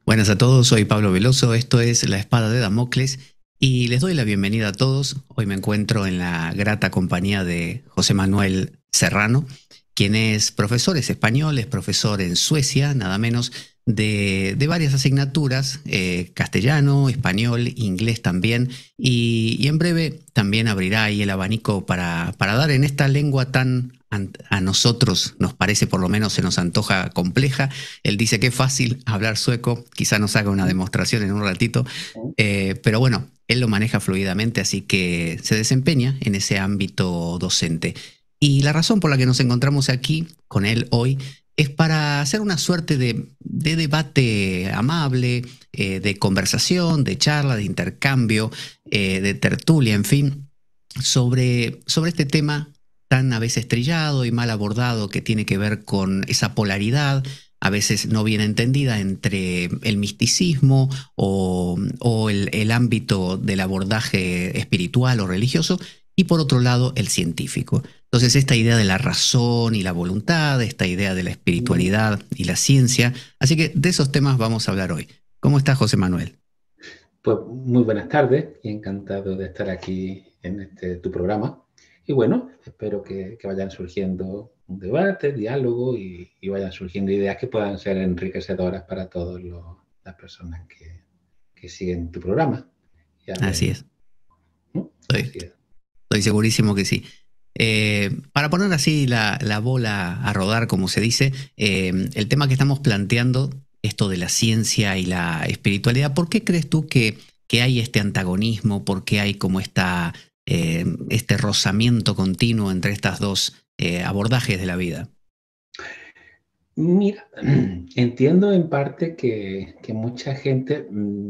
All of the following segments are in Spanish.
Buenas a todos, soy Pablo Veloso, esto es La Espada de Damocles y les doy la bienvenida a todos. Hoy me encuentro en la grata compañía de José Manuel Serrano, quien es profesor, es español, es profesor en Suecia, nada menos, de varias asignaturas, castellano, español, inglés también, y en breve también abrirá ahí el abanico para dar en esta lengua tan a nosotros nos parece, por lo menos se nos antoja compleja. Él dice que es fácil hablar sueco, quizá nos haga una demostración en un ratito, pero bueno, él lo maneja fluidamente, así que se desempeña en ese ámbito docente. Y la razón por la que nos encontramos aquí con él hoy es para hacer una suerte de debate amable, de conversación, de charla, de intercambio, de tertulia, en fin, sobre este tema tan a veces trillado y mal abordado que tiene que ver con esa polaridad, a veces no bien entendida, entre el misticismo o el ámbito del abordaje espiritual o religioso y por otro lado el científico. Entonces esta idea de la razón y la voluntad, esta idea de la espiritualidad y la ciencia, así que de esos temas vamos a hablar hoy. ¿Cómo está José Manuel? Pues muy buenas tardes y encantado de estar aquí en tu programa. Y bueno, espero que vayan surgiendo un debate, diálogo y vayan surgiendo ideas que puedan ser enriquecedoras para todas las personas que siguen tu programa. Ya Así veremos, es, ¿no? estoy, Así es. estoy segurísimo que sí. Para poner así la bola a rodar, como se dice, el tema que estamos planteando, esto de la ciencia y la espiritualidad, ¿por qué crees tú que hay este antagonismo? ¿Por qué hay como este rozamiento continuo entre estas dos abordajes de la vida? Mira, entiendo en parte que mucha gente,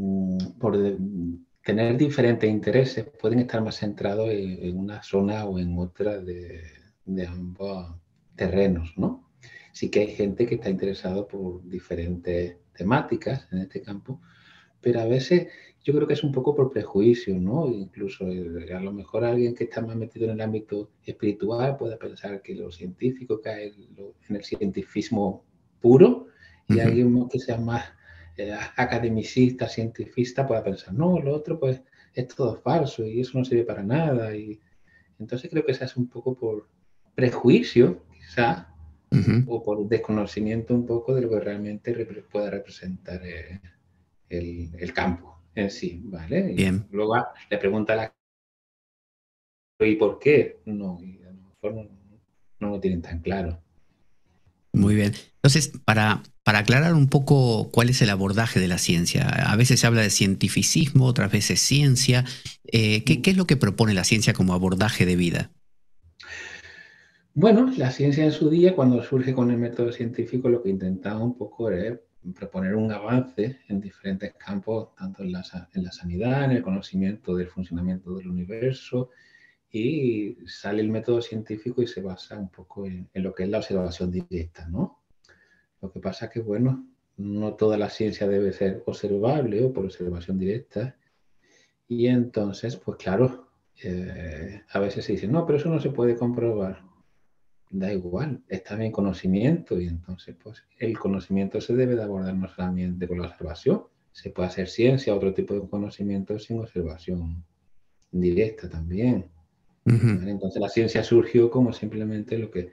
tener diferentes intereses, pueden estar más centrados en una zona o en otra de ambos terrenos, ¿no? Sí que hay gente que está interesada por diferentes temáticas en este campo, pero a veces yo creo que es un poco por prejuicio, ¿no? Incluso a lo mejor alguien que está más metido en el ámbito espiritual puede pensar que lo científico cae en el cientifismo puro y Ujú. alguien que sea más academicista, cientifista pueda pensar, no, lo otro pues es todo falso y eso no sirve para nada. Y entonces creo que se hace un poco por prejuicio, quizá, Ujú. o por desconocimiento un poco de lo que realmente puede representar el campo en sí, ¿vale? Y Bien. luego le pregunta a la ¿y por qué? No, y a lo mejor no lo tienen tan claro. Muy bien. Entonces, para aclarar un poco cuál es el abordaje de la ciencia, a veces se habla de cientificismo, otras veces ciencia. ¿Qué es lo que propone la ciencia como abordaje de vida? Bueno, la ciencia en su día, cuando surge con el método científico, lo que intentaba un poco es proponer un avance en diferentes campos, tanto en la sanidad, en el conocimiento del funcionamiento del universo, y sale el método científico y se basa un poco en lo que es la observación directa, ¿no? Lo que pasa es que, bueno, no toda la ciencia debe ser observable o por observación directa. Y entonces, pues claro, a veces se dice, no, pero eso no se puede comprobar. Da igual, está bien conocimiento y entonces, pues el conocimiento se debe de abordar no solamente con la observación, se puede hacer ciencia, otro tipo de conocimiento sin observación directa también. Ujú. ¿Vale? Entonces la ciencia surgió como simplemente lo que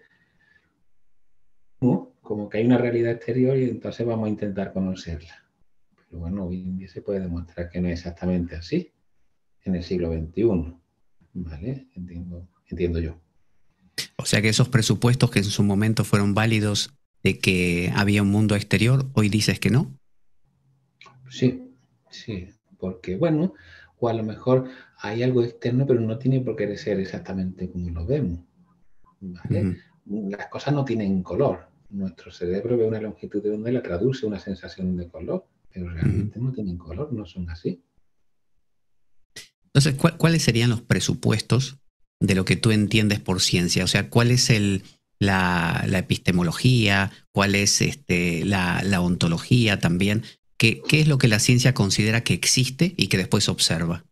¿no? Como que hay una realidad exterior y entonces vamos a intentar conocerla. Pero bueno, hoy en día se puede demostrar que no es exactamente así en el siglo XXI. ¿Vale? Entiendo yo. O sea que esos presupuestos que en su momento fueron válidos de que había un mundo exterior, hoy dices que no. Sí, sí, porque bueno, o a lo mejor hay algo externo, pero no tiene por qué ser exactamente como lo vemos. ¿Vale? Ujú. Las cosas no tienen color. Nuestro cerebro ve una longitud de onda y la traduce a una sensación de color, pero Ujú. realmente no tienen color, no son así. Entonces, ¿cuáles serían los presupuestos de lo que tú entiendes por ciencia? O sea, ¿cuál es la epistemología? ¿Cuál es la ontología también? ¿Qué es lo que la ciencia considera que existe y que después observa?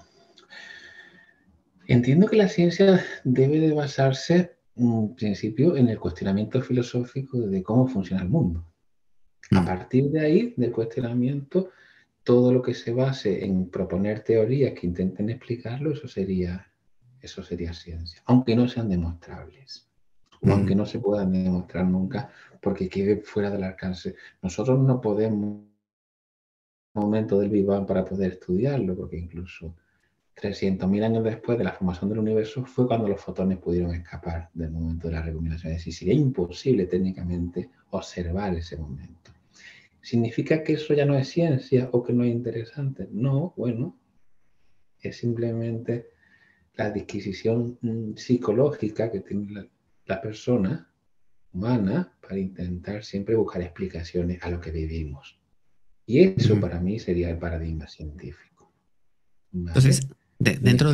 Entiendo que la ciencia debe de basarse, en principio, en el cuestionamiento filosófico de cómo funciona el mundo. A partir de ahí, del cuestionamiento, todo lo que se base en proponer teorías que intenten explicarlo, eso sería ciencia, aunque no sean demostrables, o aunque no se puedan demostrar nunca, porque quede fuera del alcance. Nosotros no podemos momento del Big Bang para poder estudiarlo, porque incluso 300.000 años después de la formación del universo fue cuando los fotones pudieron escapar del momento de la recombinación. Es decir, sería imposible técnicamente observar ese momento. ¿Significa que eso ya no es ciencia o que no es interesante? No, bueno, es simplemente la disquisición psicológica que tiene la persona humana para intentar siempre buscar explicaciones a lo que vivimos. Y eso para mí sería el paradigma científico. ¿Vale? Entonces, dentro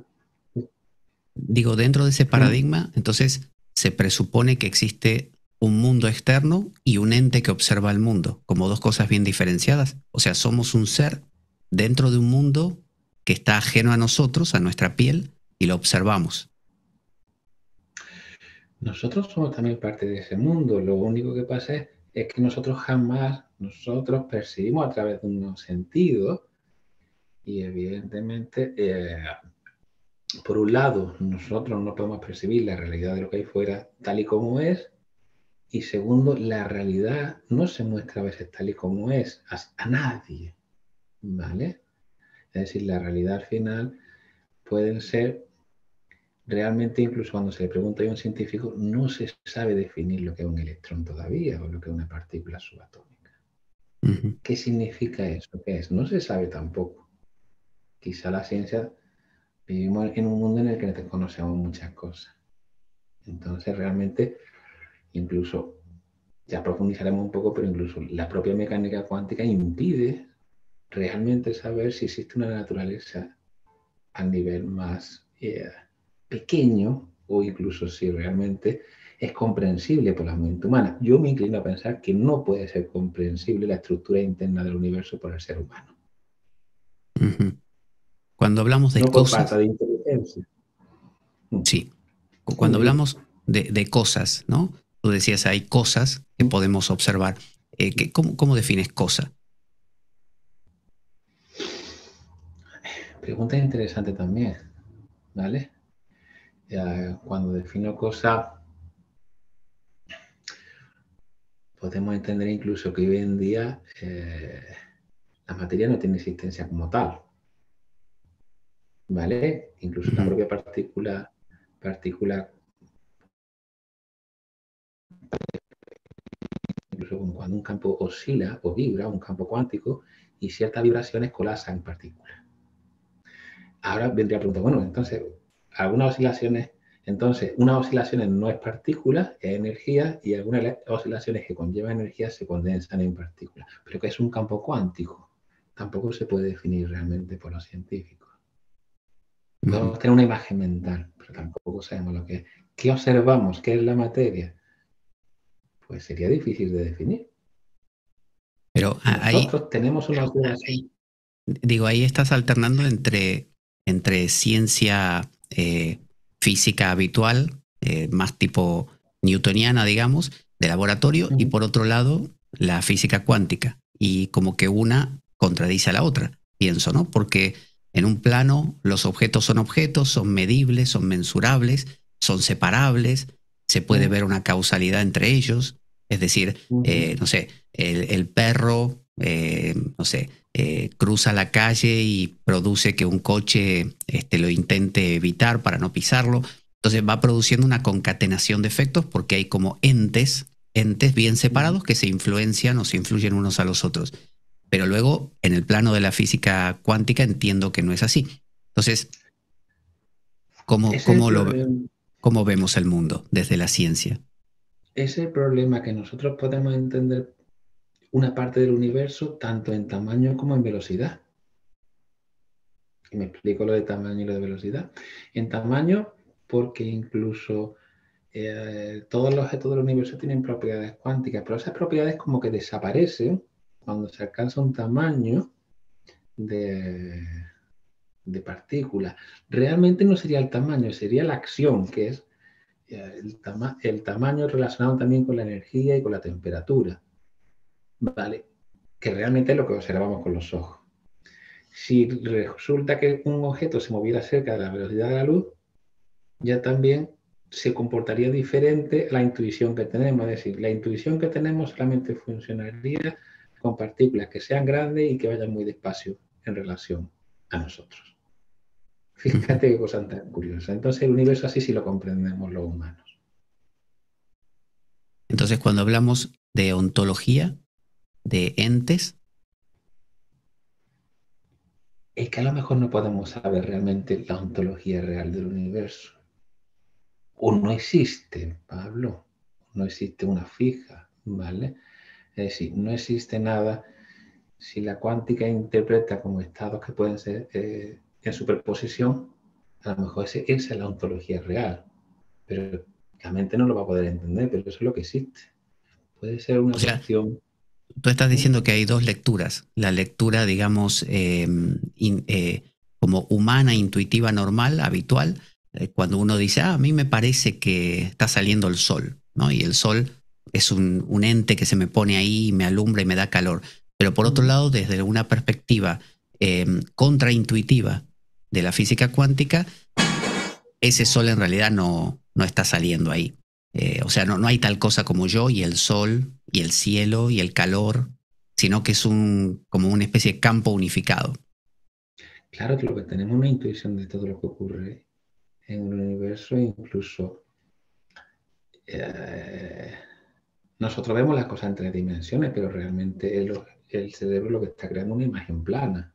de ese paradigma, entonces se presupone que existe un mundo externo y un ente que observa el mundo, como dos cosas bien diferenciadas. O sea, somos un ser dentro de un mundo que está ajeno a nosotros, a nuestra piel, y lo observamos. Nosotros somos también parte de ese mundo. Lo único que pasa es que nosotros percibimos a través de unos sentidos y evidentemente, por un lado, nosotros no podemos percibir la realidad de lo que hay fuera tal y como es, y segundo, la realidad no se muestra a veces tal y como es a nadie, ¿vale? Es decir, la realidad al final pueden ser realmente, incluso cuando se le pregunta a un científico, no se sabe definir lo que es un electrón todavía o lo que es una partícula subatómica. ¿Qué significa eso? ¿Qué es? No se sabe tampoco. Quizá la ciencia, vivimos en un mundo en el que desconocemos muchas cosas. Entonces, realmente, incluso, ya profundizaremos un poco, pero incluso la propia mecánica cuántica impide realmente saber si existe una naturaleza a nivel más pequeño o incluso si realmente es comprensible por la mente humana. Yo me inclino a pensar que no puede ser comprensible la estructura interna del universo por el ser humano. Cuando hablamos de no por cosas... falta de inteligencia. Sí, cuando hablamos de cosas, ¿no? Tú decías, hay cosas que podemos observar. ¿Cómo defines cosa? Pregunta interesante también, ¿vale? Cuando defino cosa, podemos entender incluso que hoy en día la materia no tiene existencia como tal, ¿vale? Incluso la propia partícula, incluso cuando un campo oscila o vibra, un campo cuántico, y ciertas vibraciones colapsan en partículas. Ahora vendría a preguntar, bueno, entonces, algunas oscilaciones, unas oscilaciones no es partícula, es energía, y algunas oscilaciones que conllevan energía se condensan en partículas. Pero ¿qué es un campo cuántico? Tampoco se puede definir realmente por los científicos. Podemos tener una imagen mental, pero tampoco sabemos lo que es. ¿Qué observamos? ¿Qué es la materia? Pues sería difícil de definir. Pero nosotros tenemos una observación. Digo, ahí estás alternando entre ciencia física habitual, más tipo newtoniana, digamos, de laboratorio, y por otro lado, la física cuántica. Y como que una contradice a la otra, pienso, ¿no? Porque en un plano los objetos, son medibles, son mensurables, son separables, se puede ver una causalidad entre ellos. Es decir, no sé, el perro, no sé, cruza la calle y produce que un coche lo intente evitar para no pisarlo. Entonces va produciendo una concatenación de efectos porque hay como entes bien separados que se influencian o se influyen unos a los otros. Pero luego, en el plano de la física cuántica, entiendo que no es así. Entonces, ¿cómo vemos el mundo desde la ciencia? Es el problema que nosotros podemos entender una parte del universo tanto en tamaño como en velocidad. Y me explico lo de tamaño y lo de velocidad. En tamaño, porque incluso todos los objetos del universo tienen propiedades cuánticas, pero esas propiedades como que desaparecen cuando se alcanza un tamaño de partículas. Realmente no sería el tamaño, sería la acción, que es el tamaño relacionado también con la energía y con la temperatura. ¿vale? Que realmente es lo que observamos con los ojos. Si resulta que un objeto se moviera cerca de la velocidad de la luz, ya también se comportaría diferente a la intuición que tenemos. Es decir, la intuición que tenemos solamente funcionaría con partículas que sean grandes y que vayan muy despacio en relación a nosotros. Fíjate qué cosa tan curiosa. Entonces el universo así sí lo comprendemos los humanos. Entonces, cuando hablamos de ontología, de entes, Es que a lo mejor no podemos saber realmente la ontología real del universo. O no existe, Pablo. No existe una fija, ¿vale? Es decir, no existe nada. Si la cuántica interpreta como estados que pueden ser en superposición, a lo mejor esa es la ontología real. Pero la mente no lo va a poder entender, pero eso es lo que existe. Puede ser una o sea, cuestión. tú estás ¿Sí? diciendo que hay dos lecturas. La lectura, digamos, como humana, intuitiva, normal, habitual, cuando uno dice, a mí me parece que está saliendo el sol, ¿no? Y el sol es un ente que se me pone ahí, me alumbra y me da calor. Pero por otro lado, desde una perspectiva contraintuitiva de la física cuántica, ese sol en realidad no está saliendo ahí. O sea, no hay tal cosa como yo y el sol y el cielo y el calor, sino que es como una especie de campo unificado. Claro que lo que tenemos es una intuición de todo lo que ocurre en el universo, incluso eh, nosotros vemos las cosas en tres dimensiones, pero realmente el cerebro lo que está creando es una imagen plana.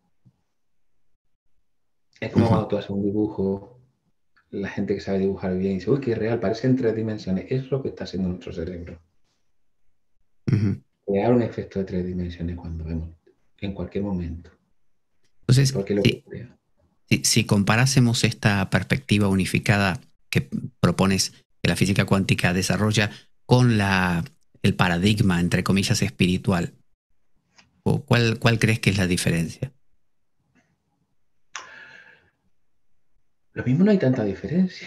Es como Ujú, cuando tú haces un dibujo, la gente que sabe dibujar bien dice, uy, qué real, parece en tres dimensiones. Es lo que está haciendo nuestro cerebro. ujú. Crear un efecto de tres dimensiones cuando vemos, en cualquier momento. Entonces, Porque lo que crea. si comparásemos esta perspectiva unificada que propones que la física cuántica desarrolla con el paradigma, entre comillas, espiritual, ¿cuál crees que es la diferencia? Lo mismo no hay tanta diferencia.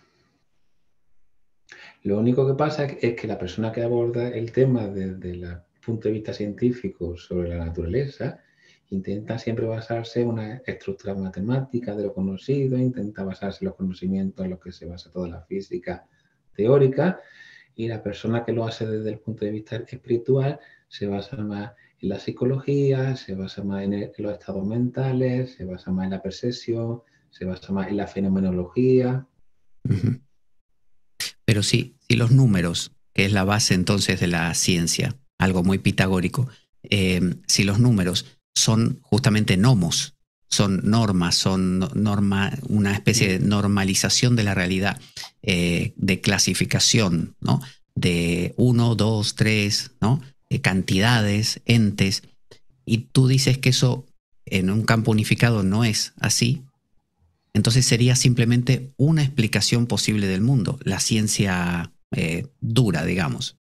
Lo único que pasa es que la persona que aborda el tema desde el punto de vista científico sobre la naturaleza intenta siempre basarse en una estructura matemática de lo conocido, intenta basarse en los conocimientos en los que se basa toda la física teórica, y la persona que lo hace desde el punto de vista espiritual se basa más en la psicología, se basa más en los estados mentales, se basa más en la percepción, se basa más en la fenomenología. Ujú. Pero si los números, que es la base entonces de la ciencia, algo muy pitagórico, si los números son justamente nomos, son normas, una especie de normalización de la realidad, de clasificación, ¿no? De uno, dos, tres, ¿no? Cantidades, entes, y tú dices que eso en un campo unificado no es así, entonces sería simplemente una explicación posible del mundo, la ciencia dura, digamos.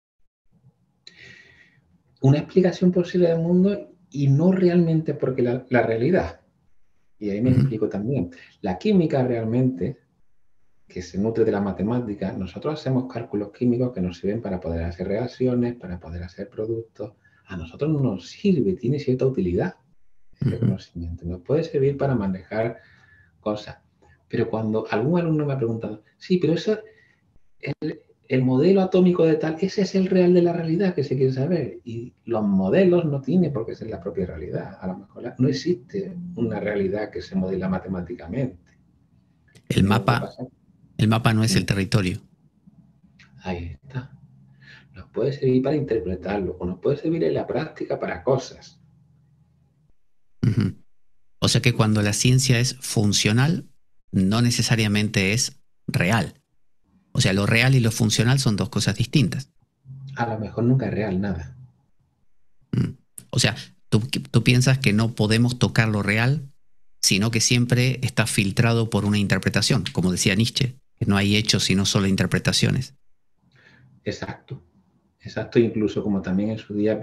Una explicación posible del mundo y no realmente porque la realidad, y ahí me Uh -huh. explico también, la química realmente, que se nutre de la matemática, nosotros hacemos cálculos químicos que nos sirven para poder hacer reacciones, para poder hacer productos. A nosotros no nos sirve, tiene cierta utilidad Uh ese -huh. conocimiento, nos puede servir para manejar cosas. Pero cuando algún alumno me ha preguntado, sí, pero eso el modelo atómico de tal, ese es el real de la realidad que se quiere saber. Y los modelos no tienen por qué ser la propia realidad. A lo mejor no existe una realidad que se modela matemáticamente. El Lo que mapa, pasa, el mapa no es el territorio. ahí está. Nos puede servir para interpretarlo o nos puede servir en la práctica para cosas. Uh -huh. O sea que cuando la ciencia es funcional, no necesariamente es real. O sea, lo real y lo funcional son dos cosas distintas. A lo mejor nunca es real nada. Mm. O sea, tú piensas que no podemos tocar lo real, sino que siempre está filtrado por una interpretación, como decía Nietzsche, que no hay hechos sino solo interpretaciones. Exacto. Exacto, incluso como también en su día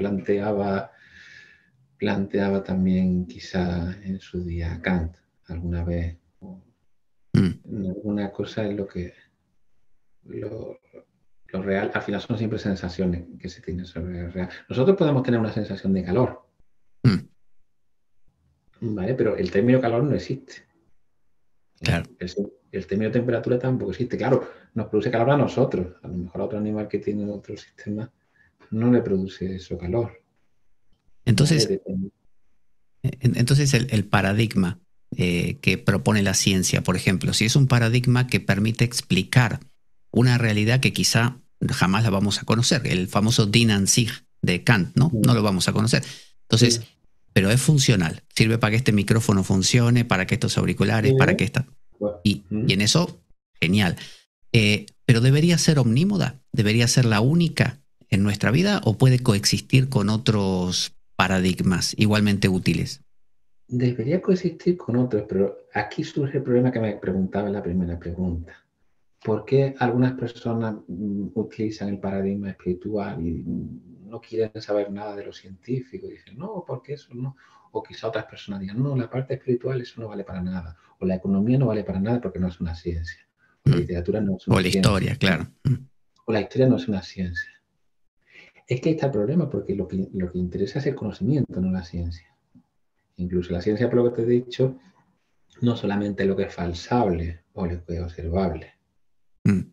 planteaba también quizá en su día Kant alguna vez. Mm. Alguna cosa es lo que lo, Lo real, al final son siempre sensaciones que se tienen sobre el real. Nosotros podemos tener una sensación de calor, Mm, ¿vale? Pero el término calor no existe. claro. El término temperatura tampoco existe. Claro, nos produce calor a nosotros. A lo mejor a otro animal que tiene otro sistema no le produce eso calor. ¿Vale? Entonces, entonces el paradigma que propone la ciencia, por ejemplo, si es un paradigma que permite explicar una realidad que quizá jamás la vamos a conocer, el famoso Din und Sig de Kant, ¿no? No lo vamos a conocer. Entonces, Sí, pero es funcional, sirve para que este micrófono funcione, para que estos auriculares, sí. para que esta... Pues, Y en eso, genial. Pero debería ser omnímoda, debería ser la única en nuestra vida o puede coexistir con otros paradigmas igualmente útiles. debería coexistir con otros, pero aquí surge el problema que me preguntaba en la primera pregunta. ¿Por qué algunas personas utilizan el paradigma espiritual y no quieren saber nada de lo científico? Dicen, no, porque eso no. O quizá otras personas digan, no, la parte espiritual eso no vale para nada. O la economía no vale para nada porque no es una ciencia. O la Mm. literatura no es O una la ciencia. historia, claro. Mm. O la historia no es una ciencia. Es que ahí está el problema porque lo que interesa es el conocimiento, no la ciencia. Incluso la ciencia, por lo que te he dicho, no solamente lo que es falsable o lo que es observable. Mm.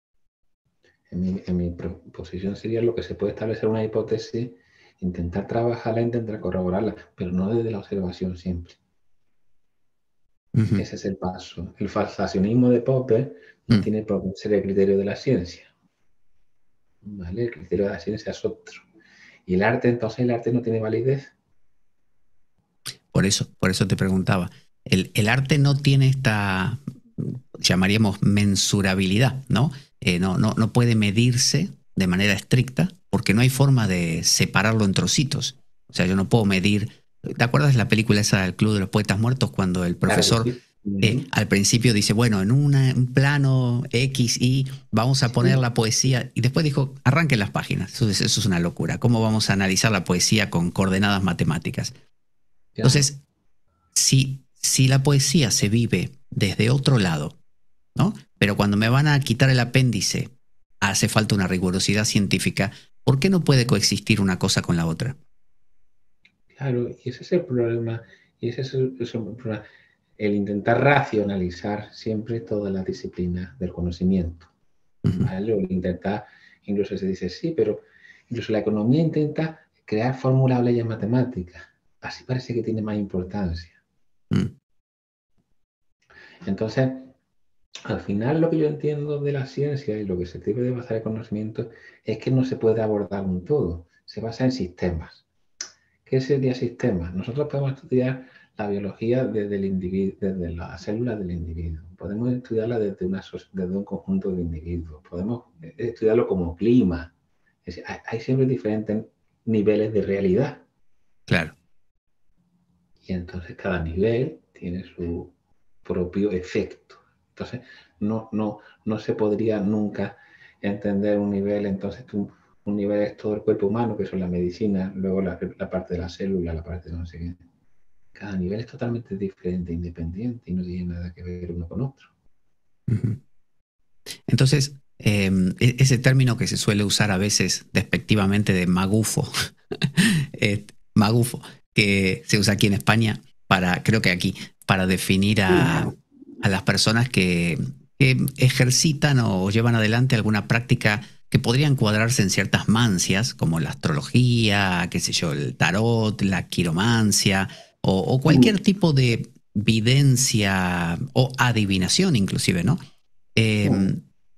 En mi posición sería lo que se puede establecer una hipótesis, intentar trabajarla, intentar corroborarla, pero no desde la observación simple. Ujú. Ese es el paso. El falsacionismo de Popper no Mm. tiene por qué ser el criterio de la ciencia. ¿Vale? El criterio de la ciencia es otro. Y el arte, entonces, el arte no tiene validez. Por eso te preguntaba. El arte no tiene esta, llamaríamos, mensurabilidad, ¿no? No puede medirse de manera estricta porque no hay forma de separarlo en trocitos. O sea, yo no puedo medir. ¿Te acuerdas de la película esa del Club de los Poetas Muertos cuando el Claro que profesor sí. Uh-huh. al principio dice, bueno, en un plano X, Y vamos a poner Sí, la poesía y después dijo, arranquen las páginas. Eso es una locura. ¿Cómo vamos a analizar la poesía con coordenadas matemáticas? claro. Entonces, si la poesía se vive desde otro lado, ¿no? Pero cuando me van a quitar el apéndice, hace falta una rigurosidad científica. ¿Por qué no puede coexistir una cosa con la otra? Claro, y ese es el problema. Y ese es el problema. El intentar racionalizar siempre todas las disciplinas del conocimiento. Ujú. ¿Vale? O intentar, incluso se dice, sí, pero incluso la economía intenta crear fórmulas o leyes matemáticas. Así parece que tiene más importancia. Mm. Entonces, al final lo que yo entiendo de la ciencia y lo que se debe de basar el conocimiento es que no se puede abordar un todo, se basa en sistemas. ¿Qué sería sistemas? Nosotros podemos estudiar la biología desde el individuo, desde las células del individuo. Podemos estudiarla desde un conjunto de individuos. Podemos estudiarlo como clima. Es decir, hay siempre diferentes niveles de realidad. Claro. Y entonces cada nivel tiene su propio efecto. Entonces, no se podría nunca entender un nivel, entonces un nivel es todo el cuerpo humano, que son la medicina, luego la parte de la célula, la parte de no sé qué. Cada nivel es totalmente diferente, independiente y no tiene nada que ver uno con otro. Ujú. Entonces, ese término que se suele usar a veces despectivamente de magufo, magufo, que se usa aquí en España para, creo que aquí, para definir a las personas que ejercitan o llevan adelante alguna práctica que podrían cuadrarse en ciertas mancias, como la astrología, qué sé yo, el tarot, la quiromancia, o cualquier tipo de videncia o adivinación inclusive, ¿no? Eh,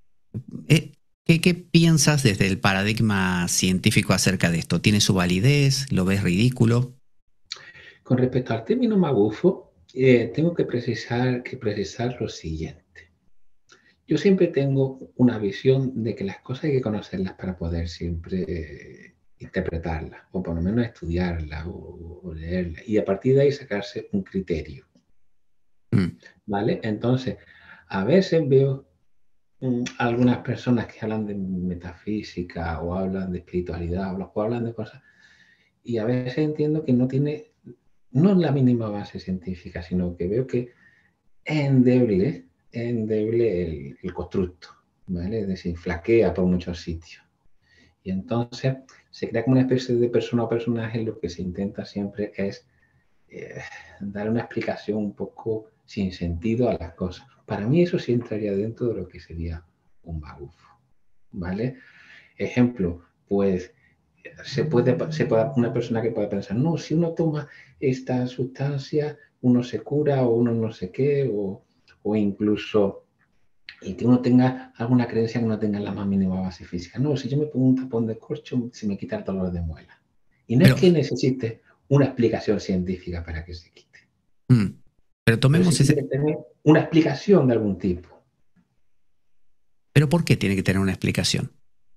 ¿qué piensas desde el paradigma científico acerca de esto? ¿Tiene su validez? ¿Lo ves ridículo? Con respecto al término magufo, tengo que precisar lo siguiente. Yo siempre tengo una visión de que las cosas hay que conocerlas para poder siempre interpretarlas, o por lo menos estudiarlas o leerlas, y a partir de ahí sacarse un criterio, Mm. ¿vale? Entonces, a veces veo algunas personas que hablan de metafísica o hablan de espiritualidad o hablan de cosas, y a veces entiendo que no tiene, no la mínima base científica, sino que veo que es endeble el constructo. ¿vale? Es decir, flaquea por muchos sitios. Y entonces se crea como una especie de persona o personaje. Lo que se intenta siempre es dar una explicación un poco sin sentido a las cosas. Para mí eso sí entraría dentro de lo que sería un magufo, ¿vale? Ejemplo, pues una persona que pueda pensar, no, si uno toma esta sustancia, uno se cura o uno no sé qué, o incluso y que uno tenga alguna creencia que no tenga la más mínima base física. No, si yo me pongo un tapón de corcho, se me quita el dolor de muela. Y no es Pero, que necesite una explicación científica para que se quite, mm, pero pero sí tomemos tiene ese. que tener una explicación de algún tipo. Pero ¿por qué tiene que tener una explicación?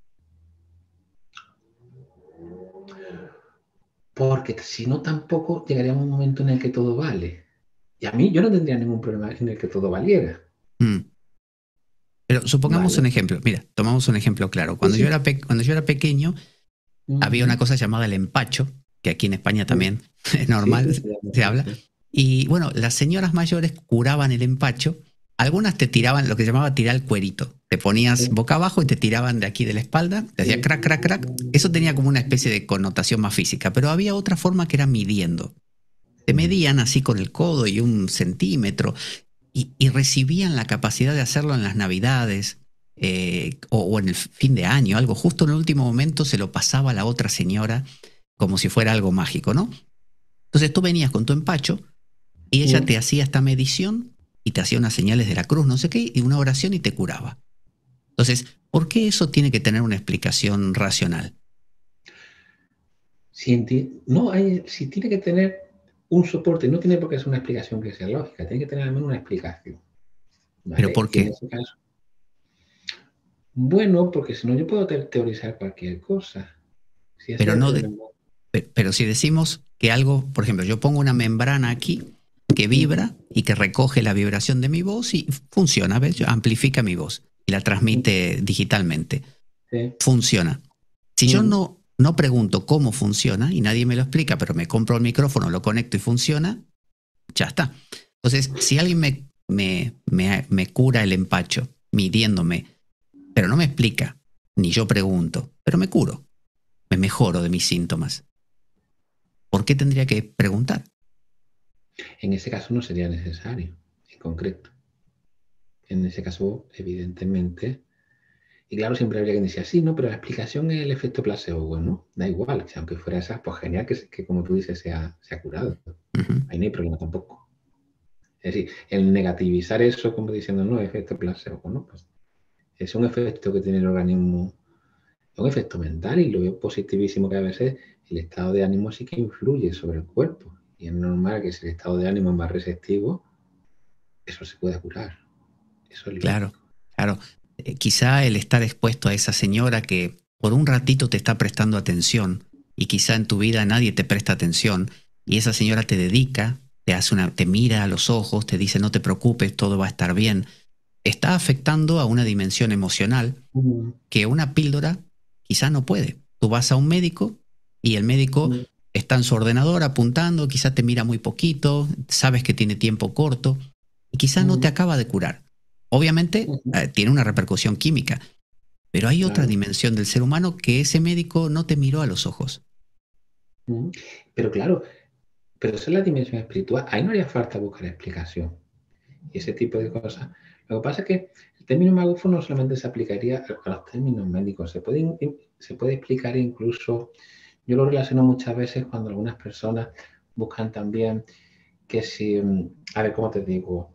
Porque si no, tampoco llegaríamos a un momento en el que todo vale. Y a mí yo no tendría ningún problema en el que todo valiera. Mm. Pero supongamos un ¿Vale? ejemplo. Mira, tomamos un ejemplo claro. Sí, Cuando yo era pequeño, había una sí. cosa llamada el empacho, que aquí en España Sí, también es sí, normal, sí, se llama se así, habla. sí. Y bueno, las señoras mayores curaban el empacho. Algunas te tiraban lo que llamaba tirar el cuerito. Te ponías Sí, boca abajo y te tiraban de aquí de la espalda, te hacía sí. crack, crack, crack. Eso tenía como una especie de connotación más física, pero había otra forma que era midiendo. Te medían así con el codo y un centímetro y recibían la capacidad de hacerlo en las navidades o en el fin de año, algo. Justo en el último momento se lo pasaba a la otra señora como si fuera algo mágico, ¿no? Entonces tú venías con tu empacho y ella te hacía esta medición y te hacía unas señales de la cruz, no sé qué, y una oración y te curaba. Entonces, ¿por qué eso tiene que tener una explicación racional? No, si tiene que tener un soporte, no tiene por qué ser una explicación que sea lógica, tiene que tener al menos una explicación, ¿Pero ¿vale? por Y en qué? ese caso, bueno, porque si no yo puedo teorizar cualquier cosa. Si ese Pero es el no problema. pero si decimos que algo, por ejemplo, yo pongo una membrana aquí que Ujú, vibra y que recoge la vibración de mi voz y funciona, ¿ves? Amplifica mi voz y la ujú, transmite digitalmente. sí, Funciona. Si yo ujú, no pregunto cómo funciona y nadie me lo explica, pero me compro el micrófono, lo conecto y funciona, ya está. Entonces, si alguien me cura el empacho midiéndome, pero no me explica, ni yo pregunto, pero me curo, me mejoro de mis síntomas, ¿por qué tendría que preguntar? en ese caso no sería necesario, en concreto. En ese caso, evidentemente, y claro, siempre habría quien decía, sí, no, pero la explicación es el efecto placebo. Bueno, da igual, si aunque fuera esa, pues genial que como tú dices, sea curado. Ujú. Ahí no hay problema tampoco. Es decir, el negativizar eso como diciendo, no, efecto placebo, ¿no? Pues es un efecto que tiene el organismo, es un efecto mental y lo veo positivísimo que a veces el estado de ánimo sí que influye sobre el cuerpo. Y es normal que si el estado de ánimo es más receptivo, eso se pueda curar. Eso es Claro, lógico. claro. Quizá el estar expuesto a esa señora que por un ratito te está prestando atención y quizá en tu vida nadie te presta atención y esa señora te dedica, te mira a los ojos, te dice no te preocupes, todo va a estar bien, está afectando a una dimensión emocional Mm, que una píldora quizá no puede. Tú vas a un médico y el médico mm, está en su ordenador apuntando, quizá te mira muy poquito, sabes que tiene tiempo corto y quizá no te mm, acaba de curar. Obviamente mm, tiene una repercusión química, pero hay otra claro. dimensión del ser humano que ese médico no te miró a los ojos. Mm. Pero claro, pero esa es la dimensión espiritual. Ahí no haría falta buscar explicación y ese tipo de cosas. Lo que pasa es que el término magufo no solamente se aplicaría a los términos médicos, se puede explicar incluso, yo lo relaciono muchas veces cuando algunas personas buscan también que si, a ver, ¿cómo te digo?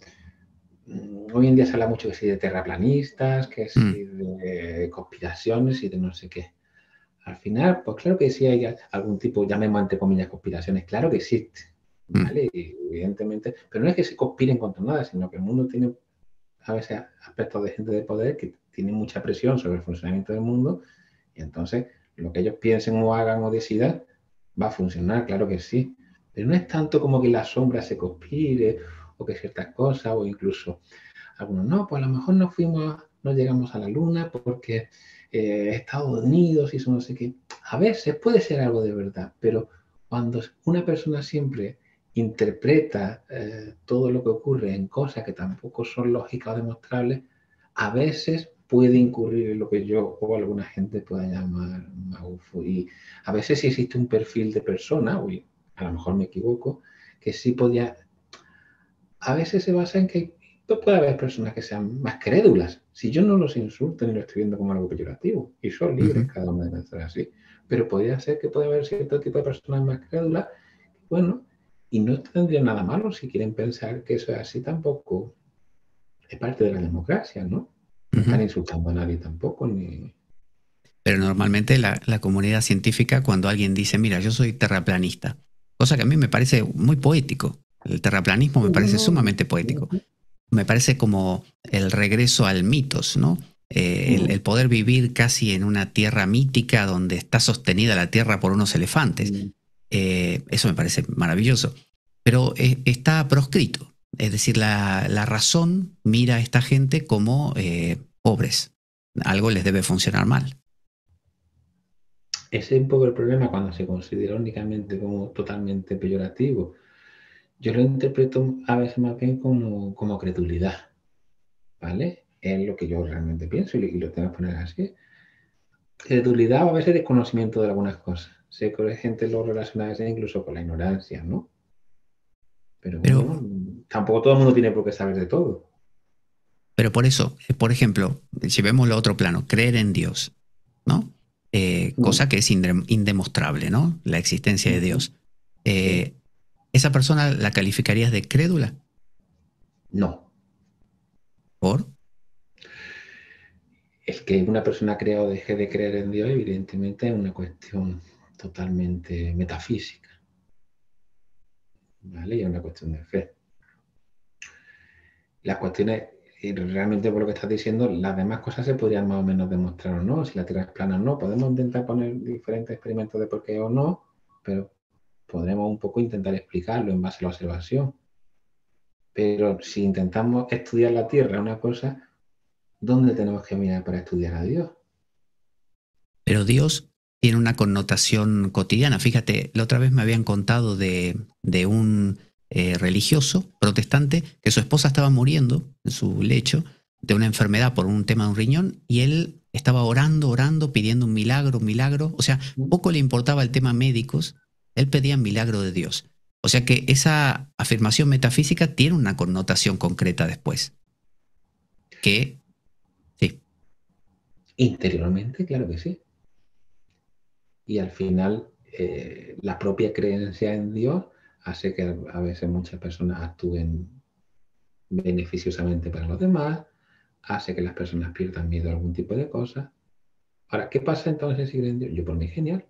Hoy en día se habla mucho que si de terraplanistas, que Mm, si de conspiraciones y de no sé qué. Al final, pues claro que sí hay algún tipo, llamemos entre comillas conspiraciones, claro que existe, mm, ¿vale? Y evidentemente, pero no es que se conspiren contra nada, sino que el mundo tiene a veces aspectos de gente de poder que tiene mucha presión sobre el funcionamiento del mundo y entonces lo que ellos piensen o hagan o decidan va a funcionar, claro que sí. Pero no es tanto como que la sombra se conspire o que ciertas cosas o incluso algunos no, pues a lo mejor no llegamos a la luna porque Estados Unidos hizo no sé qué. A veces puede ser algo de verdad, pero cuando una persona siempre interpreta todo lo que ocurre en cosas que tampoco son lógicas o demostrables, a veces puede incurrir en lo que yo o alguna gente pueda llamar magufo. Y a veces sí existe un perfil de persona, uy, a lo mejor me equivoco, que sí podía... A veces se basa en que puede haber personas que sean más crédulas. Si yo no los insulto ni lo estoy viendo como algo peyorativo, y son libres cada uno de pensar así, pero podría ser que puede haber cierto tipo de personas más crédulas, bueno, y no tendría nada malo si quieren pensar que eso es así tampoco. Es parte de la democracia, ¿no? No están insultando a nadie tampoco, ni... Pero normalmente la comunidad científica, cuando alguien dice, mira, yo soy terraplanista, cosa que a mí me parece muy poético, el terraplanismo me parece sumamente poético, me parece como el regreso al mitos, ¿no? El poder vivir casi en una tierra mítica donde está sostenida la tierra por unos elefantes. Eso me parece maravilloso. Pero está proscrito. Es decir, la razón mira a esta gente como pobres. Algo les debe funcionar mal. Ese es un poco el problema cuando se considera únicamente como totalmente peyorativo. Yo lo interpreto a veces más bien como credulidad, ¿vale? Es lo que yo realmente pienso y lo tengo que poner así. Credulidad o a veces desconocimiento de algunas cosas. Sé que la gente lo relaciona a veces incluso con la ignorancia, ¿no? Pero Pero, bueno, tampoco todo el mundo tiene por qué saber de todo. pero por eso, por ejemplo, si vemos lo otro plano, creer en Dios, ¿no? Cosa que es indemostrable, ¿no? La existencia de Dios. Sí. ¿Esa persona la calificarías de crédula? No. ¿Por? El que una persona crea o deje de creer en Dios, evidentemente, es una cuestión totalmente metafísica, ¿vale? Y es una cuestión de fe. Las cuestiones, y realmente por lo que estás diciendo, las demás cosas se podrían más o menos demostrar o no, si la Tierra es plana o no. Podemos intentar poner diferentes experimentos de por qué o no, pero podremos un poco intentar explicarlo en base a la observación. Pero si intentamos estudiar la Tierra, una cosa, ¿dónde tenemos que mirar para estudiar a Dios? Pero Dios tiene una connotación cotidiana. Fíjate, la otra vez me habían contado de un religioso protestante que su esposa estaba muriendo en su lecho de una enfermedad por un tema de un riñón y él estaba orando, orando, pidiendo un milagro, un milagro. O sea, poco le importaba el tema médicos, él pedía un milagro de Dios. O sea que esa afirmación metafísica tiene una connotación concreta después. Que, sí. Interiormente, claro que sí. Y al final, la propia creencia en Dios hace que a veces muchas personas actúen beneficiosamente para los demás, hace que las personas pierdan miedo a algún tipo de cosa. Ahora, ¿qué pasa entonces si creen en Dios? Yo por mí genial.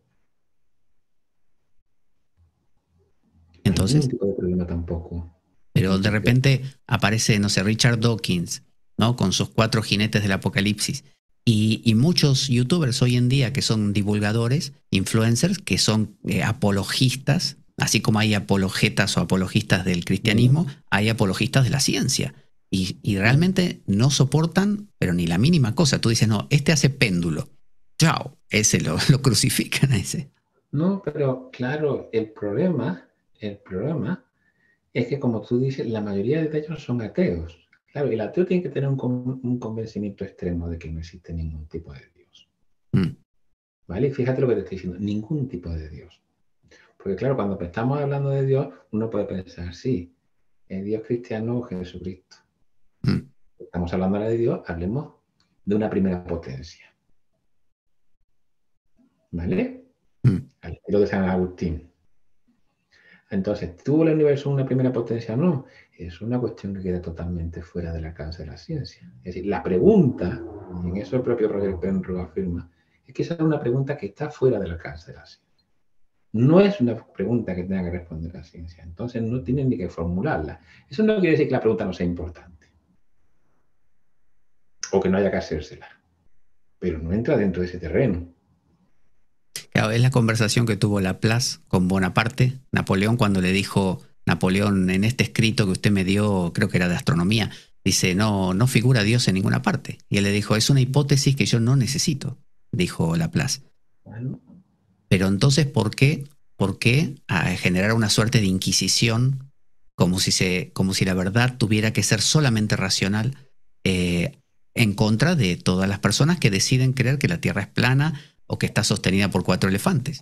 No hay ningún Entonces, tipo de problema tampoco. pero de Entonces, repente aparece, no sé, Richard Dawkins, ¿no? Con sus 4 jinetes del apocalipsis. Y muchos youtubers hoy en día que son divulgadores, influencers, que son apologistas, así como hay apologetas o apologistas del cristianismo, hay apologistas de la ciencia. Y realmente no soportan, pero ni la mínima cosa. Tú dices, no, este hace péndulo. Chao, ese lo crucifican a ese. no, pero claro, el problema es que como tú dices, la mayoría de ellos son ateos. Claro, el ateo tiene que tener un convencimiento extremo de que no existe ningún tipo de Dios. Mm. ¿Vale? Y fíjate lo que te estoy diciendo, ningún tipo de Dios. Porque claro, cuando estamos hablando de Dios, uno puede pensar, sí, es Dios cristiano o Jesucristo. Mm. Estamos hablando ahora de Dios, hablemos de una primera potencia. ¿Vale? Mm. Al estilo de San Agustín. Entonces, ¿tuvo el universo una primera potencia o no? Es una cuestión que queda totalmente fuera del alcance de la ciencia. Es decir, la pregunta, y en eso el propio Roger Penrose afirma, es que esa es una pregunta que está fuera del alcance de la ciencia. No es una pregunta que tenga que responder la ciencia. Entonces, no tienen ni que formularla. Eso no quiere decir que la pregunta no sea importante o que no haya que hacérsela, pero no entra dentro de ese terreno. Claro, es la conversación que tuvo Laplace con Bonaparte, Napoleón, cuando le dijo, Napoleón, en este escrito que usted me dio, creo que era de astronomía, dice, no, no figura Dios en ninguna parte. Y él le dijo, es una hipótesis que yo no necesito, dijo Laplace. Bueno, Pero entonces, ¿por qué generar una suerte de inquisición como si la verdad tuviera que ser solamente racional? en contra de todas las personas que deciden creer que la Tierra es plana o que está sostenida por 4 elefantes.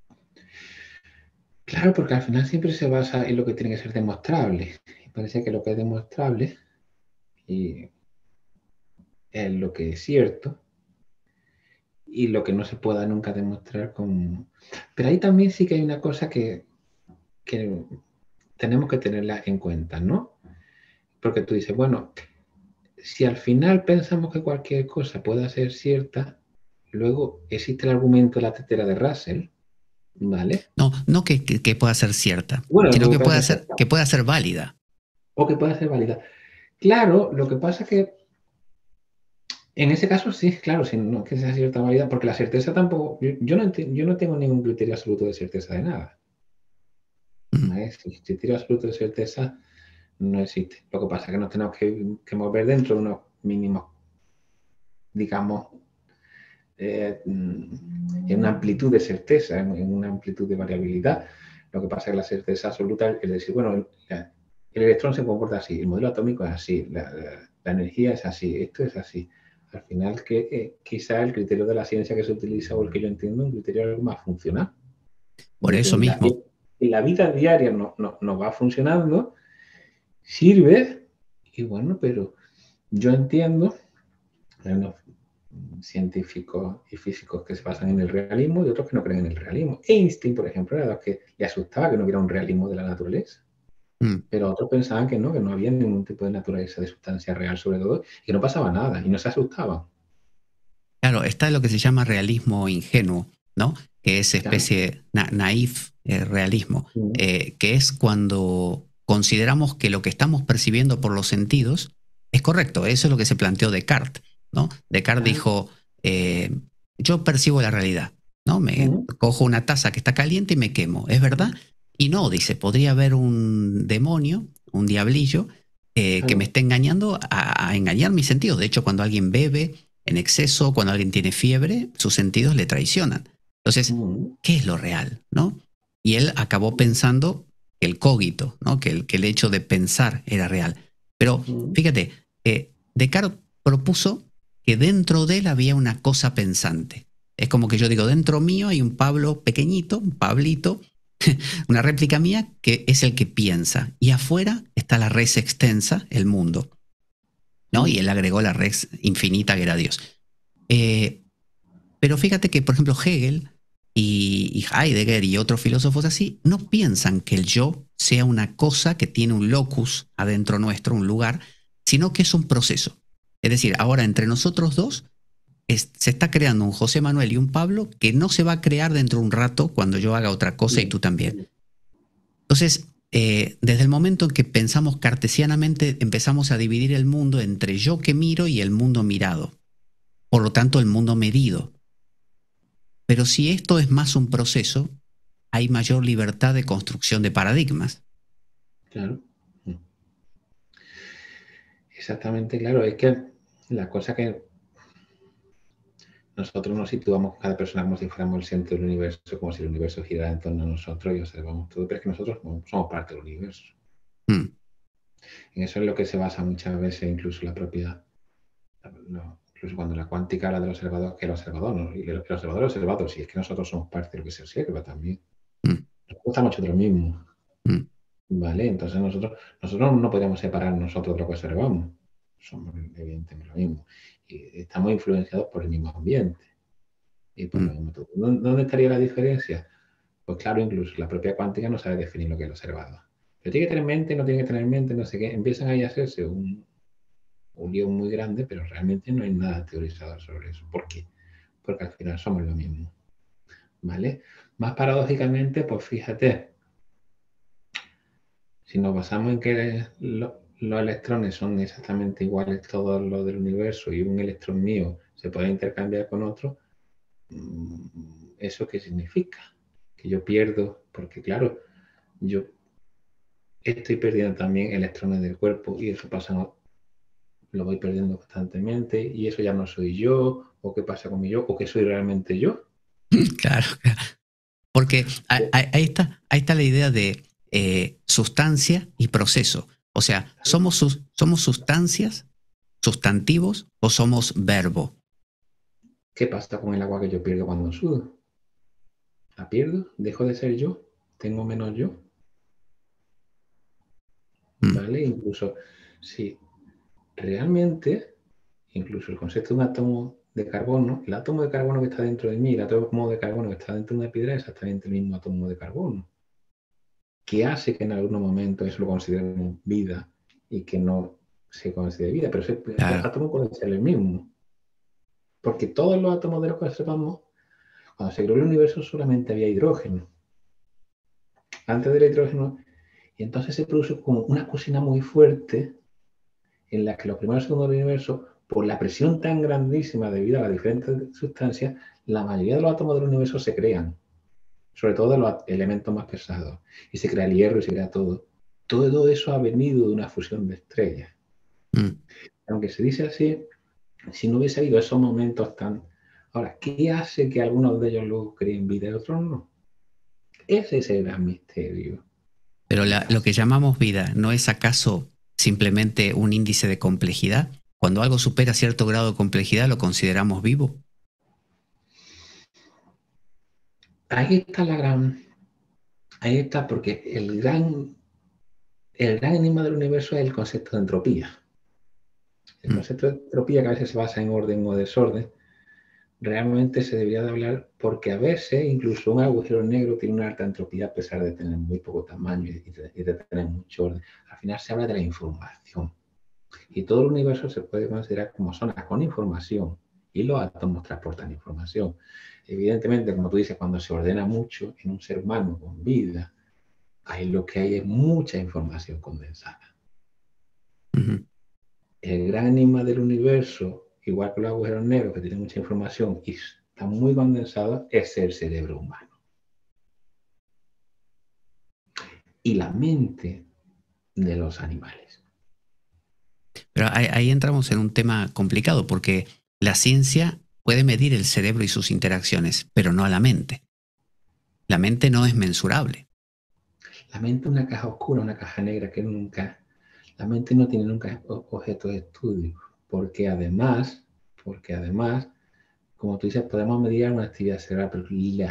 Claro, porque al final siempre se basa en lo que tiene que ser demostrable. Y parece que lo que es demostrable y es lo que es cierto y lo que no se pueda nunca demostrar con... Pero ahí también sí que hay una cosa que tenemos que tenerla en cuenta, ¿no? Porque tú dices, bueno, si al final pensamos que cualquier cosa pueda ser cierta, luego existe el argumento de la tetera de Russell, ¿vale? No que pueda ser cierta, Bueno, sino que pueda ser cierta. que pueda ser válida. O que pueda ser válida. Claro, lo que pasa es que en ese caso sí, claro, si no que sea cierta válida, porque la certeza tampoco, yo no tengo ningún criterio absoluto de certeza de nada. ¿Vale? Si el criterio absoluto de certeza no existe. Lo que pasa es que nos tenemos que mover dentro de unos mínimos, digamos, en una amplitud de certeza, en una amplitud de variabilidad. Lo que pasa es que la certeza absoluta es decir, bueno, el electrón se comporta así, el modelo atómico es así, la energía es así, esto es así. Al final, quizá el criterio de la ciencia que se utiliza o el que yo entiendo es un criterio algo más funcional. Por eso mismo. En la vida diaria no va funcionando, sirve, y bueno, pero yo entiendo, científicos y físicos que se basan en el realismo y otros que no creen en el realismo. Einstein, por ejemplo, era de los que le asustaba que no hubiera un realismo de la naturaleza. Pero otros pensaban que no había ningún tipo de naturaleza de sustancia real sobre todo y que no pasaba nada y no se asustaban. Claro, está lo que se llama realismo ingenuo, ¿no? Que es especie naif realismo, que es cuando consideramos que lo que estamos percibiendo por los sentidos es correcto. Eso es lo que se planteó Descartes, ¿no? Descartes dijo, yo percibo la realidad, ¿no? Cojo una taza que está caliente y me quemo, ¿es verdad? Y no, dice, podría haber un demonio, un diablillo, que me esté engañando a engañar mis sentidos. De hecho, cuando alguien bebe en exceso, cuando alguien tiene fiebre, sus sentidos le traicionan. Entonces, ¿qué es lo real, no? Y él acabó pensando que el cogito, ¿no? Que el hecho de pensar era real. Pero fíjate, Descartes propuso que dentro de él había una cosa pensante. Es como que yo digo, dentro mío hay un Pablo pequeñito, un Pablito, una réplica mía que es el que piensa. Y afuera está la res extensa, el mundo, ¿no? Y él agregó la res infinita que era Dios. Pero fíjate que, por ejemplo, Hegel y Heidegger y otros filósofos así no piensan que el yo sea una cosa que tiene un locus adentro nuestro, un lugar, sino que es un proceso. Es decir, ahora entre nosotros dos se está creando un José Manuel y un Pablo que no se va a crear dentro de un rato cuando yo haga otra cosa y tú también. Entonces, desde el momento en que pensamos cartesianamente, empezamos a dividir el mundo entre yo que miro y el mundo mirado. Por lo tanto, el mundo medido. Pero si esto es más un proceso, hay mayor libertad de construcción de paradigmas. Claro. Exactamente, claro. Es que la cosa que nosotros nos situamos cada persona como si fuéramos el centro del universo, como si el universo girara en torno a nosotros y observamos todo, pero es que nosotros somos parte del universo. En eso es lo que se basa muchas veces incluso la propiedad. Incluso cuando la cuántica habla del observador, que el observador, ¿no? Y el observador es observado, si es que nosotros somos parte de lo que se observa también. Nos gusta mucho de lo mismo. ¿Vale? Entonces nosotros no podemos separar nosotros de lo que observamos. Somos evidentemente lo mismo. Y estamos influenciados por el mismo ambiente. Y por lo mismo todo. ¿Dónde estaría la diferencia? Pues claro, incluso la propia cuántica no sabe definir lo que es el observado. Pero tiene que tener en mente, no tiene que tener en mente, no sé qué. Empiezan ahí a hacerse un lío muy grande, pero realmente no hay nada teorizado sobre eso. ¿Por qué? Porque al final somos lo mismo. ¿Vale? Más paradójicamente, pues fíjate, si nos basamos en que los electrones son exactamente iguales todos los del universo y un electrón mío se puede intercambiar con otro, ¿eso qué significa? Que yo pierdo, porque claro, yo estoy perdiendo también electrones del cuerpo y eso pasa, lo voy perdiendo constantemente y eso ya no soy yo, o qué pasa con mi yo, o que soy realmente yo. Claro, claro. Porque ahí está la idea de sustancia y proceso. O sea, somos sustancias sustantivos o somos verbo? ¿Qué pasa con el agua que yo pierdo cuando sudo? ¿La pierdo? ¿Dejo de ser yo? ¿Tengo menos yo? ¿Vale? Incluso si realmente, incluso el concepto de un átomo de carbono, el átomo de carbono que está dentro de mí, el átomo de carbono que está dentro de una piedra es exactamente el mismo átomo de carbono. ¿Qué hace que en algún momento eso lo consideremos vida y que no se considere vida? Pero ese átomo puede ser el mismo. Porque todos los átomos de los que observamos, cuando se creó el universo solamente había hidrógeno. Antes del hidrógeno, y entonces se produce como una cocina muy fuerte en la que los primeros segundos del universo, por la presión tan grandísima debido a las diferentes sustancias, la mayoría de los átomos del universo se crean, sobre todo de los elementos más pesados, y se crea el hierro y se crea todo. Todo eso ha venido de una fusión de estrellas. Aunque se dice así, si no hubiese habido esos momentos tan... Ahora, ¿qué hace que algunos de ellos luego creen vida y otros no? Ese es el gran misterio. Pero lo que llamamos vida, ¿no es acaso simplemente un índice de complejidad? Cuando algo supera cierto grado de complejidad, ¿lo consideramos vivo? Ahí está la gran... Ahí está, porque el gran enigma del universo es el concepto de entropía. El concepto de entropía, que a veces se basa en orden o desorden, realmente se debería de hablar porque a veces incluso un agujero negro tiene una alta entropía a pesar de tener muy poco tamaño y de tener mucho orden. Al final se habla de la información. Y todo el universo se puede considerar como zonas con información y los átomos transportan información. Evidentemente, como tú dices, cuando se ordena mucho en un ser humano con vida, ahí lo que hay es mucha información condensada. El gran enigma del universo, igual que los agujeros negros que tienen mucha información y están muy condensados, es el cerebro humano. Y la mente de los animales. Pero ahí entramos en un tema complicado porque la ciencia puede medir el cerebro y sus interacciones, pero no a la mente. La mente no es mensurable. La mente es una caja oscura, una caja negra que nunca... La mente no tiene nunca objeto de estudio, porque además, como tú dices, podemos medir una actividad cerebral, pero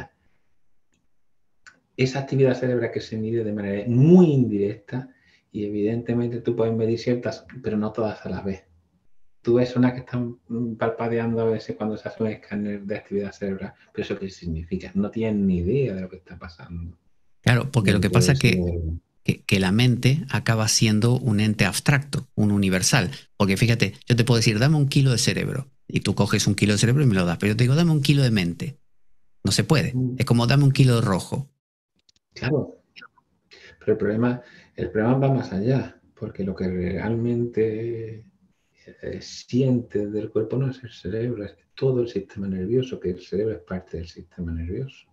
esa actividad cerebral que se mide de manera muy indirecta y evidentemente tú puedes medir ciertas, pero no todas a la vez. Tú ves unas que están parpadeando a veces cuando se hace un escáner de actividad cerebral, pero ¿eso qué significa? No tienen ni idea de lo que está pasando. Claro, porque lo que pasa es que la mente acaba siendo un ente abstracto, un universal. Porque fíjate, yo te puedo decir, dame 1 kilo de cerebro, y tú coges 1 kilo de cerebro y me lo das, pero yo te digo, dame 1 kilo de mente. No se puede. Es como dame 1 kilo de rojo. Claro, pero el problema va más allá, porque lo que realmente siente del cuerpo no es el cerebro, es todo el sistema nervioso, que el cerebro es parte del sistema nervioso.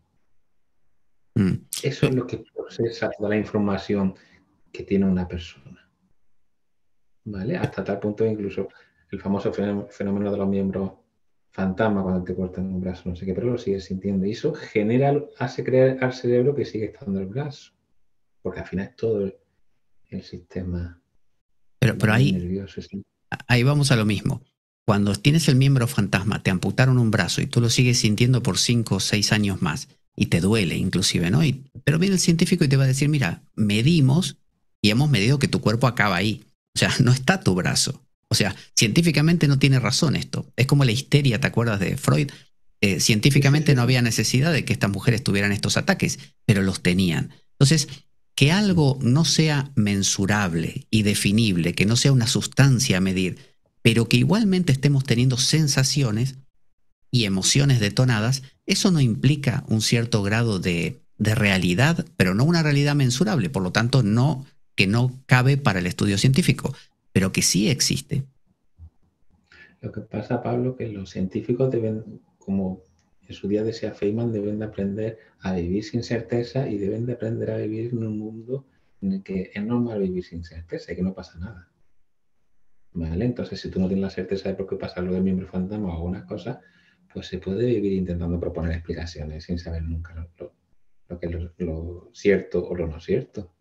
Eso es lo que procesa toda la información que tiene una persona. ¿Vale? Hasta tal punto incluso el famoso fenómeno de los miembros fantasma cuando te cortan un brazo, no sé qué, pero lo sigues sintiendo. Y eso hace creer al cerebro que sigue estando el brazo, porque al final es todo el sistema pero nervioso. Ahí vamos a lo mismo. Cuando tienes el miembro fantasma, te amputaron un brazo y tú lo sigues sintiendo por 5 o 6 años más y te duele inclusive, ¿no? Pero viene el científico y te va a decir, mira, medimos y hemos medido que tu cuerpo acaba ahí. O sea, no está tu brazo. O sea, científicamente no tiene razón esto. Es como la histeria, ¿te acuerdas de Freud? Científicamente no había necesidad de que estas mujeres tuvieran estos ataques, pero los tenían. Entonces, que algo no sea mensurable y definible, que no sea una sustancia a medir, pero que igualmente estemos teniendo sensaciones y emociones detonadas, eso no implica un cierto grado de realidad, pero no una realidad mensurable, por lo tanto, que no cabe para el estudio científico, pero que sí existe. Lo que pasa, Pablo, que los científicos deben, como en su día decía Feynman, deben de aprender a vivir sin certeza y deben de aprender a vivir en un mundo en el que es normal vivir sin certeza y que no pasa nada. ¿Vale? Entonces, si tú no tienes la certeza de por qué pasa lo del miembro fantasma o algunas cosas, pues se puede vivir intentando proponer explicaciones sin saber nunca lo que es lo cierto o lo no cierto.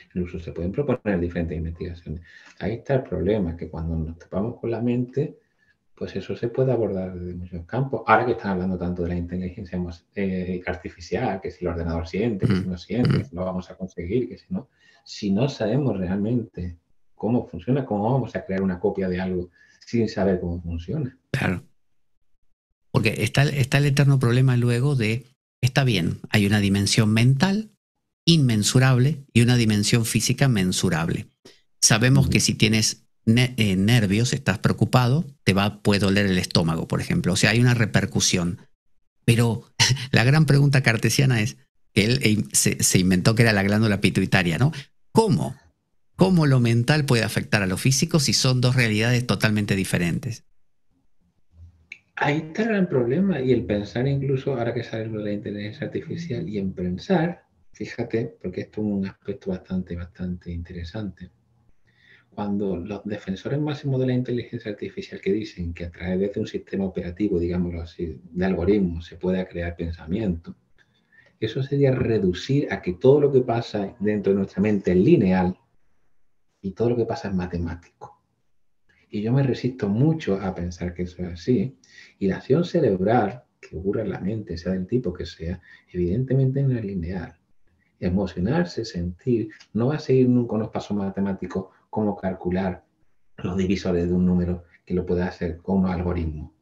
Incluso se pueden proponer diferentes investigaciones. Ahí está el problema, que cuando nos topamos con la mente, pues eso se puede abordar desde muchos campos. Ahora que están hablando tanto de la inteligencia artificial, que si el ordenador siente, que si no siente, que si lo vamos a conseguir, que si no sabemos realmente cómo funciona, cómo vamos a crear una copia de algo sin saber cómo funciona. Claro. Porque está el eterno problema luego de, está bien, hay una dimensión mental inmensurable y una dimensión física mensurable. Sabemos que si tienes nervios, estás preocupado, puede doler el estómago, por ejemplo. O sea, hay una repercusión. Pero la gran pregunta cartesiana es, que él se inventó que era la glándula pituitaria, ¿no? ¿Cómo? ¿Cómo lo mental puede afectar a lo físico si son dos realidades totalmente diferentes? Ahí está el gran problema, y el pensar, incluso ahora que sale lo de la inteligencia artificial, y en pensar, fíjate, porque esto es un aspecto bastante interesante. Cuando los defensores máximos de la inteligencia artificial, que dicen que a través de un sistema operativo, digámoslo así, de algoritmos, se pueda crear pensamiento, eso sería reducir a que todo lo que pasa dentro de nuestra mente es lineal y todo lo que pasa es matemático. Y yo me resisto mucho a pensar que eso es así. Y la acción cerebral que ocurre en la mente, sea del tipo que sea, evidentemente no es lineal. Emocionarse, sentir, no va a seguir nunca unos pasos matemáticos como calcular los divisores de un número, que lo puede hacer con un algoritmo.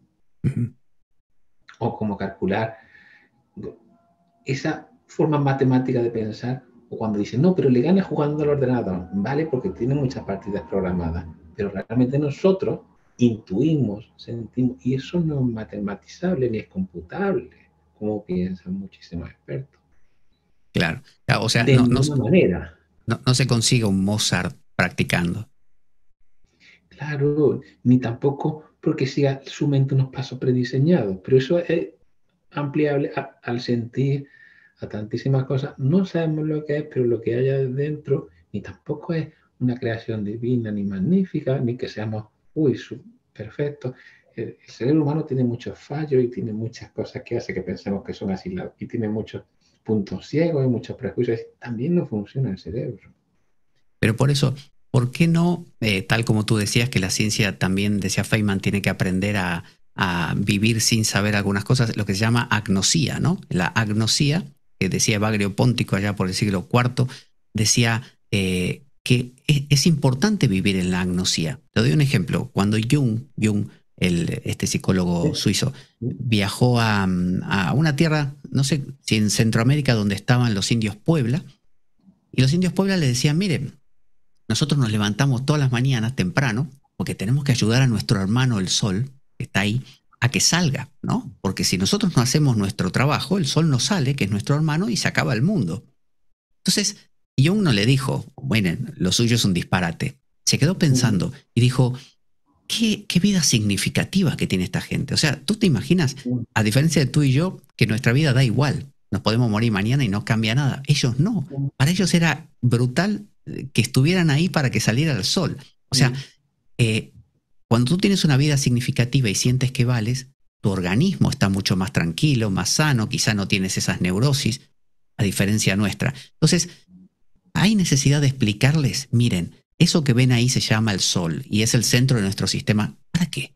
O como calcular esa forma matemática de pensar, o cuando dicen, no, pero le gana jugando al ordenador, vale, porque tiene muchas partidas programadas, pero realmente nosotros intuimos, sentimos, y eso no es matematizable ni es computable, como piensan muchísimos expertos. Claro. O sea, De ninguna manera. No se consigue un Mozart practicando. Claro, ni tampoco porque siga su mente unos pasos prediseñados, pero eso es ampliable al sentir, a tantísimas cosas. No sabemos lo que es, pero lo que haya dentro, ni tampoco es una creación divina, ni magnífica, ni que seamos, perfectos. El cerebro humano tiene muchos fallos y tiene muchas cosas que hace que pensemos que son así, y tiene muchos puntos ciegos y muchos prejuicios. También no funciona el cerebro. Pero por eso, ¿por qué no, tal como tú decías, que la ciencia también, decía Feynman, tiene que aprender a vivir sin saber algunas cosas, lo que se llama agnosía, ¿no? La agnosía, que decía Evagrio Póntico allá por el siglo IV, decía que es importante vivir en la agnosía. Te doy un ejemplo. Cuando Jung este psicólogo suizo, viajó a una tierra, no sé si en Centroamérica, donde estaban los indios Puebla, y los indios Puebla le decían, miren, nosotros nos levantamos todas las mañanas temprano porque tenemos que ayudar a nuestro hermano el sol, que está ahí, a que salga, ¿no? Porque si nosotros no hacemos nuestro trabajo, el sol no sale, que es nuestro hermano, y se acaba el mundo. Entonces, Jung no le dijo, bueno, lo suyo es un disparate. Se quedó pensando y dijo, ¿qué vida significativa que tiene esta gente? O sea, tú te imaginas, a diferencia de tú y yo, que nuestra vida da igual. Nos podemos morir mañana y no cambia nada. Ellos no. Para ellos era brutal que estuvieran ahí para que saliera el sol. O sea, cuando tú tienes una vida significativa y sientes que vales, tu organismo está mucho más tranquilo, más sano, quizá no tienes esas neurosis, a diferencia nuestra. Entonces, hay necesidad de explicarles, miren, eso que ven ahí se llama el sol y es el centro de nuestro sistema. ¿Para qué?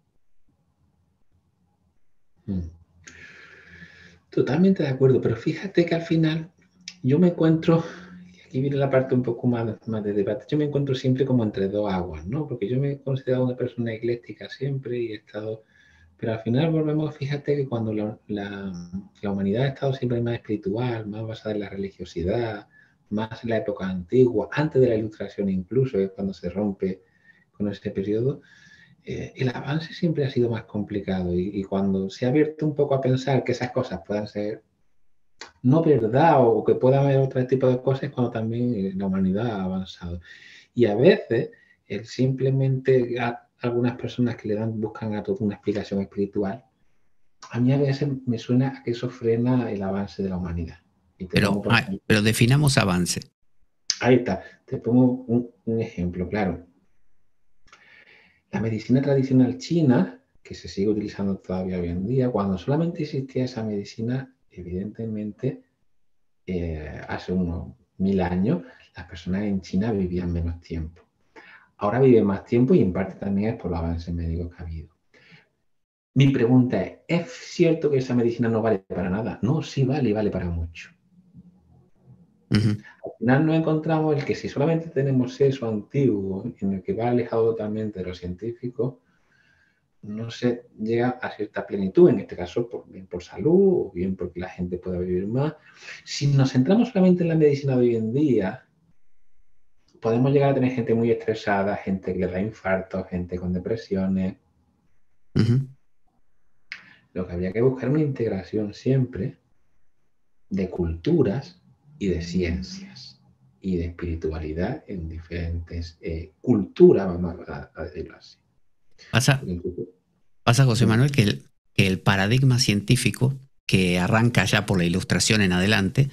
Totalmente de acuerdo, pero fíjate que al final yo me encuentro, y aquí viene la parte un poco más de debate, yo me encuentro siempre como entre dos aguas, ¿no? Porque yo me he considerado una persona ecléctica siempre y he estado, pero al final volvemos, fíjate que cuando la humanidad ha estado siempre más espiritual, más basada en la religiosidad, más en la época antigua, antes de la Ilustración incluso, es cuando se rompe con ese periodo, el avance siempre ha sido más complicado, y cuando se ha abierto un poco a pensar que esas cosas puedan ser no verdad, o que pueda haber otro tipo de cosas, cuando también la humanidad ha avanzado. Y a veces, simplemente algunas personas que buscan a todo una explicación espiritual, a mí a veces me suena a que eso frena el avance de la humanidad. Y te pongo, por ejemplo, Pero definamos avance. ahí está, te pongo un ejemplo, claro. La medicina tradicional china, que se sigue utilizando todavía hoy en día, cuando solamente existía esa medicina, evidentemente, hace unos 1000 años, Las personas en China vivían menos tiempo. Ahora viven más tiempo y en parte también es por los avances médicos que ha habido. Mi pregunta ¿es cierto que esa medicina no vale para nada? No, sí vale y vale para mucho. Al final nos encontramos el que si solamente tenemos eso antiguo, en el que va alejado totalmente de lo científico, no se llega a cierta plenitud, en este caso bien por salud o bien porque la gente pueda vivir más. Si nos centramos solamente en la medicina de hoy en día, podemos llegar a tener gente muy estresada, gente que le da infartos, gente con depresiones. Lo que habría que buscar es una integración siempre de culturas y de ciencias y de espiritualidad en diferentes culturas, vamos a decirlo así. Pasa, José Manuel, que el paradigma científico que arranca ya por la Ilustración en adelante,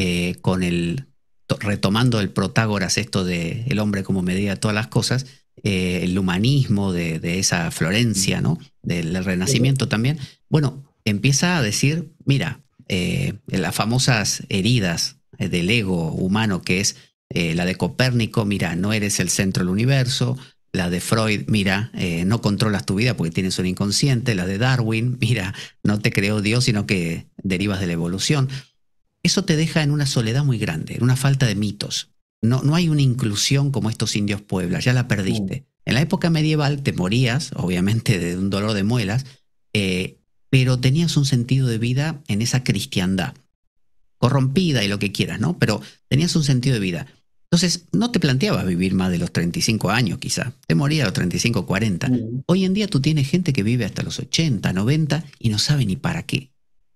retomando el Protágoras, esto de el hombre como medida de todas las cosas, el humanismo de esa Florencia, ¿no? Del Renacimiento también, bueno, empieza a decir, mira, las famosas heridas del ego humano, que es la de Copérnico, mira, no eres el centro del universo. La de Freud, mira, no controlas tu vida porque tienes un inconsciente. La de Darwin, mira, no te creó Dios, sino que derivas de la evolución. Eso te deja en una soledad muy grande, en una falta de mitos. No hay una inclusión como estos indios Puebla, ya la perdiste. En la época medieval te morías, obviamente, de un dolor de muelas, pero tenías un sentido de vida en esa cristiandad, corrompida y lo que quieras, ¿no? Pero tenías un sentido de vida. Entonces, no te planteabas vivir más de los 35 años, quizá. Te morías a los 35, 40. Hoy en día tú tienes gente que vive hasta los 80, 90 y no sabe ni para qué.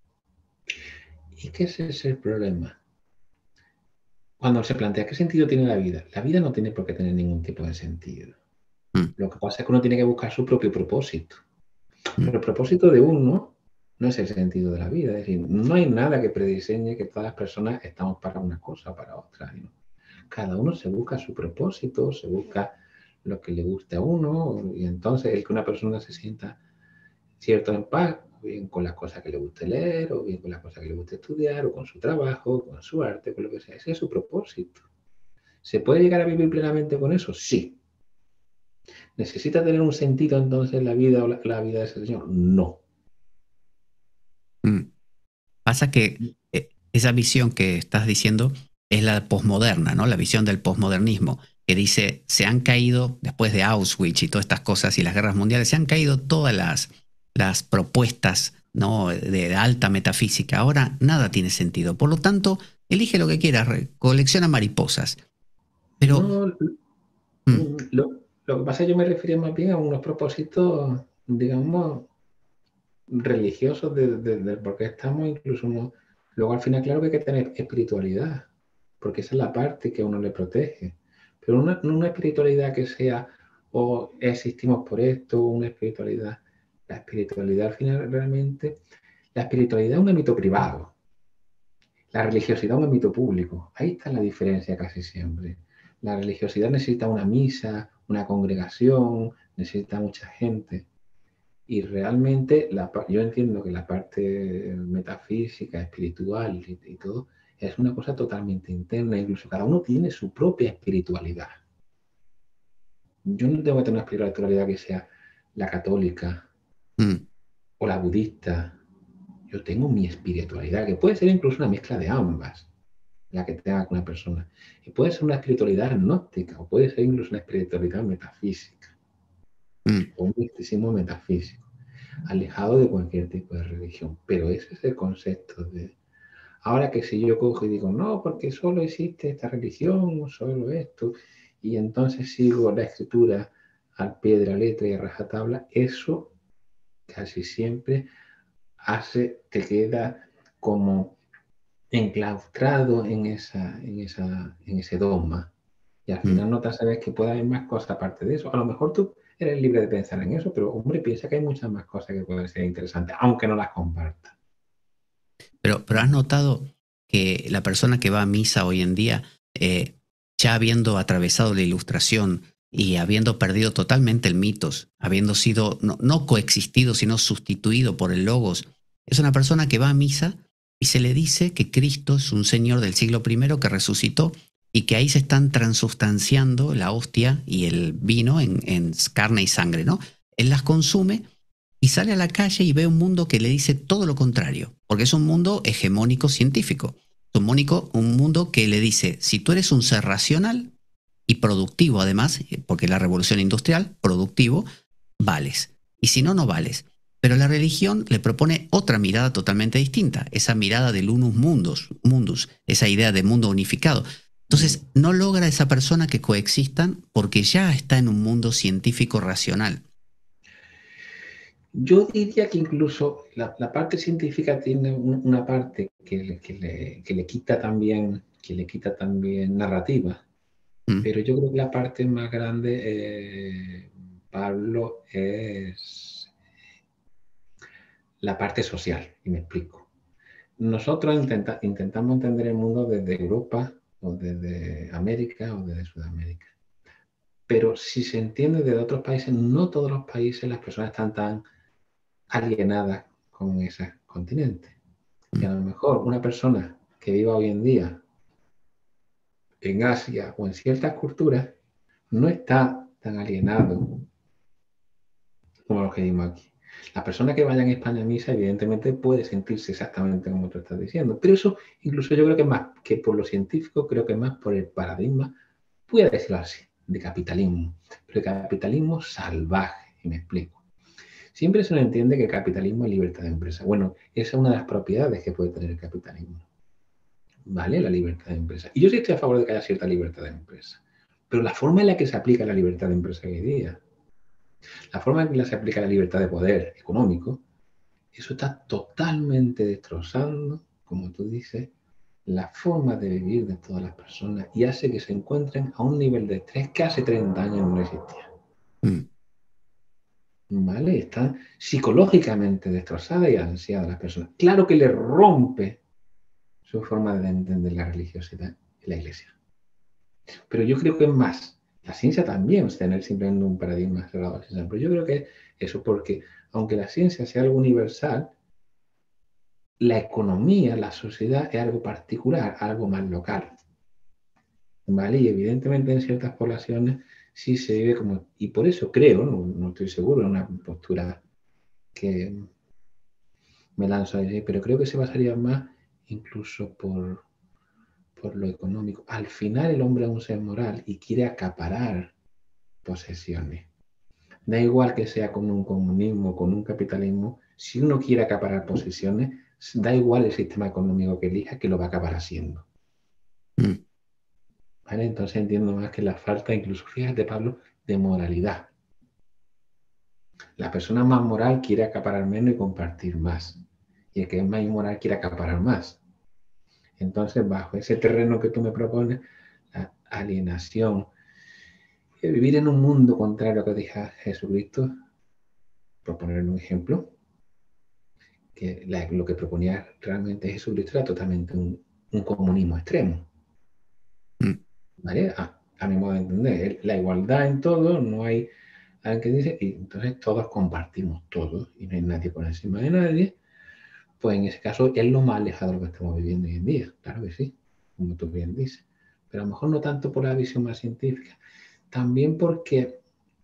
¿Y qué es ese el problema? Cuando se plantea qué sentido tiene la vida no tiene por qué tener ningún tipo de sentido. Lo que pasa es que uno tiene que buscar su propio propósito. Pero el propósito de uno no es el sentido de la vida. Es decir, no hay nada que prediseñe que todas las personas estamos para una cosa o para otra, ¿no? Cada uno se busca su propósito, se busca lo que le guste a uno, y entonces el que una persona se sienta cierto en paz, o bien con las cosas que le guste leer, o bien con las cosas que le guste estudiar, o con su trabajo, con su arte, con lo que sea. Ese es su propósito. ¿Se puede llegar a vivir plenamente con eso? Sí. ¿Necesita tener un sentido entonces la vida o la vida de ese señor? No. Pasa que esa visión que estás diciendo es la posmoderna, ¿no? La visión del posmodernismo, que dice, se han caído, después de Auschwitz y todas estas cosas y las guerras mundiales, se han caído todas las propuestas, ¿no? de alta metafísica. Ahora nada tiene sentido. Por lo tanto, elige lo que quieras, colecciona mariposas. Pero... No, lo que pasa es que yo me refería más bien a unos propósitos, digamos, religiosos de por qué estamos, incluso luego al final claro que hay que tener espiritualidad, porque esa es la parte que a uno le protege, pero no una espiritualidad que sea o existimos por esto, una espiritualidad. La espiritualidad al final realmente, la espiritualidad es un ámbito privado, la religiosidad es un ámbito público, ahí está la diferencia casi siempre. La religiosidad necesita una misa, una congregación, necesita mucha gente. Y realmente yo entiendo que la parte metafísica, espiritual y todo es una cosa totalmente interna. Incluso cada uno tiene su propia espiritualidad. Yo no tengo que tener una espiritualidad que sea la católica o la budista. Yo tengo mi espiritualidad, que puede ser incluso una mezcla de ambas, la que tenga con una persona. Y puede ser una espiritualidad agnóstica o puede ser incluso una espiritualidad metafísica o un misticismo metafísico, alejado de cualquier tipo de religión. Pero ese es el concepto de... Ahora que si yo cojo y digo, no, porque solo existe esta religión, o solo esto, y entonces sigo la escritura al pie de la letra y a rajatabla, eso casi siempre te queda como enclaustrado en ese dogma. Y al final no te sabes que puede haber más cosas aparte de eso. A lo mejor tú eres libre de pensar en eso, pero hombre, piensa que hay muchas más cosas que pueden ser interesantes, aunque no las compartas. Pero has notado que la persona que va a misa hoy en día, ya habiendo atravesado la Ilustración y habiendo perdido totalmente el mitos, habiendo sido no coexistido, sino sustituido por el logos, es una persona que va a misa y se le dice que Cristo es un señor del siglo I que resucitó y que ahí se están transustanciando la hostia y el vino en carne y sangre, ¿no? Él las consume y sale a la calle y ve un mundo que le dice todo lo contrario, porque es un mundo hegemónico científico. Es un mundo que le dice, si tú eres un ser racional y productivo además, porque la revolución industrial, productivo, vales. Y si no, no vales. Pero la religión le propone otra mirada totalmente distinta, esa mirada del unus mundus, esa idea de mundo unificado. Entonces, no logra esa persona que coexistan porque ya está en un mundo científico racional. Yo diría que incluso la parte científica tiene una parte que le quita también, narrativa, pero yo creo que la parte más grande, Pablo, es la parte social, y me explico. Nosotros intentamos entender el mundo desde Europa, o desde América, o desde Sudamérica. Pero si se entiende desde otros países, no todos los países las personas están tan alienadas con ese continente. Y a lo mejor una persona que viva hoy en día en Asia o en ciertas culturas no está tan alienado como los que vivimos aquí. La persona que vaya en España a misa, evidentemente, puede sentirse exactamente como tú estás diciendo. Pero eso, incluso yo creo que más que por lo científico, creo que más por el paradigma, puede decirlo así, de capitalismo. Pero el capitalismo salvaje, y me explico. Siempre se nos entiende que el capitalismo es libertad de empresa. Bueno, esa es una de las propiedades que puede tener el capitalismo. ¿Vale? La libertad de empresa. Y yo sí estoy a favor de que haya cierta libertad de empresa. Pero la forma en la que se aplica la libertad de empresa hoy día, la forma en la que se aplica la libertad de poder económico, eso está totalmente destrozando, como tú dices, la forma de vivir de todas las personas y hace que se encuentren a un nivel de estrés que hace 30 años no existía. ¿Vale? Están psicológicamente destrozadas y ansiadas las personas. Claro que le rompe su forma de entender la religiosidad y la iglesia. Pero yo creo que es más. La ciencia también es tener simplemente un paradigma cerrado al ciencia. Pero yo creo que eso porque, aunque la ciencia sea algo universal, la economía, la sociedad es algo particular, algo más local. ¿Vale? Y evidentemente en ciertas poblaciones sí se vive como... Y por eso creo, no estoy seguro, es una postura que me lanzo a decir, pero creo que se basaría más incluso por lo económico. Al final el hombre es un ser moral y quiere acaparar posesiones. Da igual que sea con un comunismo, con un capitalismo, si uno quiere acaparar posesiones, da igual el sistema económico que elija, que lo va a acabar haciendo. ¿Vale? Entonces entiendo más que la falta, incluso fíjate Pablo, de moralidad. La persona más moral quiere acaparar menos y compartir más. Y el que es más inmoral quiere acaparar más. Entonces, bajo ese terreno que tú me propones, la alienación, vivir en un mundo contrario a lo que dijo Jesucristo, por poner un ejemplo, que lo que proponía realmente Jesucristo era totalmente un comunismo extremo. ¿Vale? A mi modo de entender, la igualdad en todo, no hay alguien que dice, y entonces todos compartimos todo y no hay nadie por encima de nadie, pues en ese caso es lo más alejado de lo que estamos viviendo hoy en día, claro que sí, como tú bien dices, pero a lo mejor no tanto por la visión más científica, también porque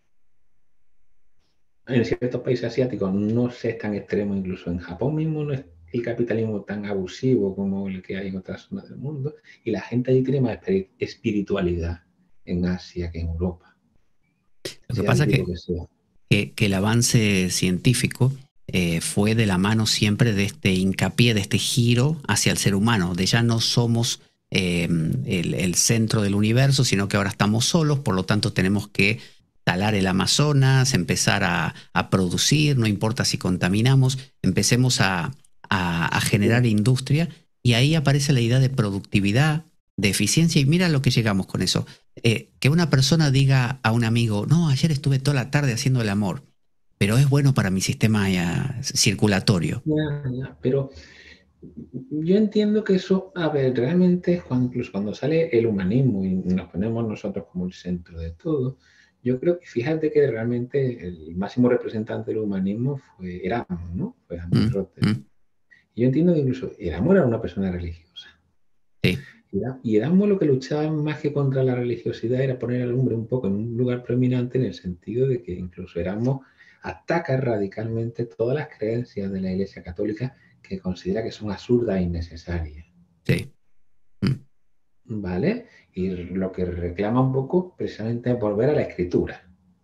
en ciertos países asiáticos no se es tan extremo, incluso en Japón mismo no es el capitalismo tan abusivo como el que hay en otras zonas del mundo, y la gente allí tiene más espiritualidad en Asia que en Europa. Lo que pasa es que el avance científico fue de la mano siempre de este hincapié, de este giro hacia el ser humano, de ya no somos el centro del universo, sino que ahora estamos solos, por lo tanto tenemos que talar el Amazonas, empezar a producir, no importa si contaminamos, empecemos a generar industria y ahí aparece la idea de productividad, de eficiencia y mira lo que llegamos con eso. Que una persona diga a un amigo, no, ayer estuve toda la tarde haciendo el amor, pero es bueno para mi sistema circulatorio. Pero yo entiendo que eso, a ver, realmente incluso cuando sale el humanismo y nos ponemos nosotros como el centro de todo, yo creo que fíjate que realmente el máximo representante del humanismo fue Erasmo, ¿no? Fue Erasmo de Rotterdam. Y yo entiendo que incluso Erasmo era una persona religiosa. Sí. Y Erasmo lo que luchaba más que contra la religiosidad era poner al hombre un poco en un lugar preeminente, en el sentido de que incluso Erasmo ataca radicalmente todas las creencias de la Iglesia Católica que considera que son absurdas e innecesarias. Sí. ¿Vale? Y lo que reclama un poco precisamente es volver a la escritura.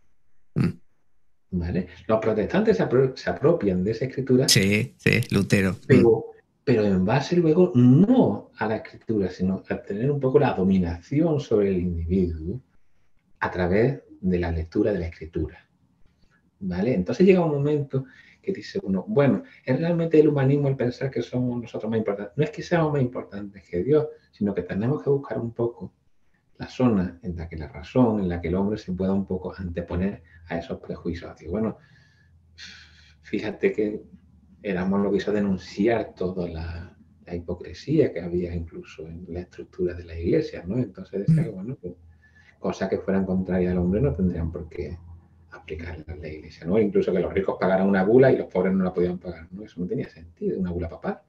¿Vale? Los protestantes se apropian de esa escritura. Sí, sí, Lutero. Pero en base luego no a la escritura, sino a tener un poco la dominación sobre el individuo a través de la lectura de la escritura. ¿Vale? Entonces llega un momento que dice uno, bueno, es realmente el humanismo el pensar que somos nosotros más importantes. No es que seamos más importantes que Dios, sino que tenemos que buscar un poco la zona en la que la razón, en la que el hombre se pueda un poco anteponer a esos prejuicios. Así, bueno, fíjate que Erasmo lo que hizo denunciar toda la hipocresía que había incluso en la estructura de la iglesia, ¿no? Entonces decía que, bueno, pues, cosas que fueran contrarias al hombre no tendrían por qué aplicarlas a la iglesia, ¿no? Incluso que los ricos pagaran una bula y los pobres no la podían pagar, ¿no? Eso no tenía sentido, una bula papal.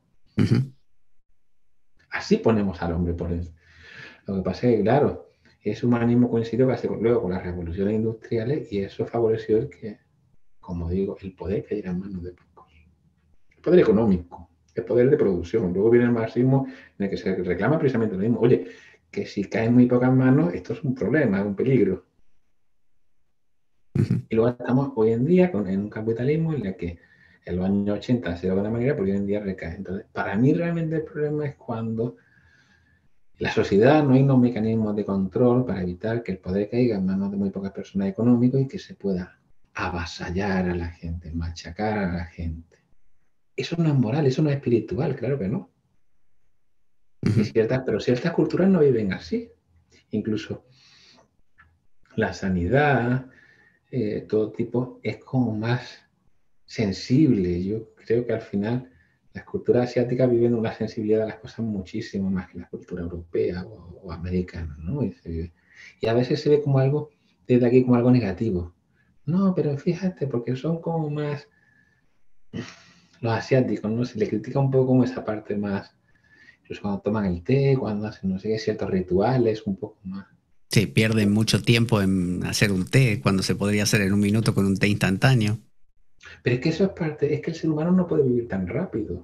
Así ponemos al hombre por eso. Lo que pasa es que, claro, ese humanismo coincidió casi luego con las revoluciones industriales y eso favoreció el que, como digo, el poder cayera en manos de pocos. El poder económico, el poder de producción. Luego viene el marxismo en el que se reclama precisamente lo mismo. Oye, que si cae en muy pocas manos, esto es un problema, es un peligro. Y luego estamos hoy en día en un capitalismo en el que en los años 80 se da de una manera, pero hoy en día recae. Entonces, para mí realmente el problema es cuando en la sociedad no hay unos mecanismos de control para evitar que el poder caiga en manos de muy pocas personas económicas y que se pueda avasallar a la gente, machacar a la gente. Eso no es moral, eso no es espiritual, claro que no. Pero ciertas culturas no viven así. Incluso la sanidad, todo tipo, es como más sensible. Yo creo que al final las culturas asiáticas viven una sensibilidad a las cosas muchísimo más que la cultura europea o americana, ¿no? Y a veces se ve como algo, desde aquí, como algo negativo. No, pero fíjate, porque son como más los asiáticos, ¿no? Se les critica un poco como esa parte más, incluso cuando toman el té, cuando hacen, no sé qué, ciertos rituales, un poco más. Sí, pierden mucho tiempo en hacer un té cuando se podría hacer en un minuto con un té instantáneo. Pero es que eso es parte, es que el ser humano no puede vivir tan rápido.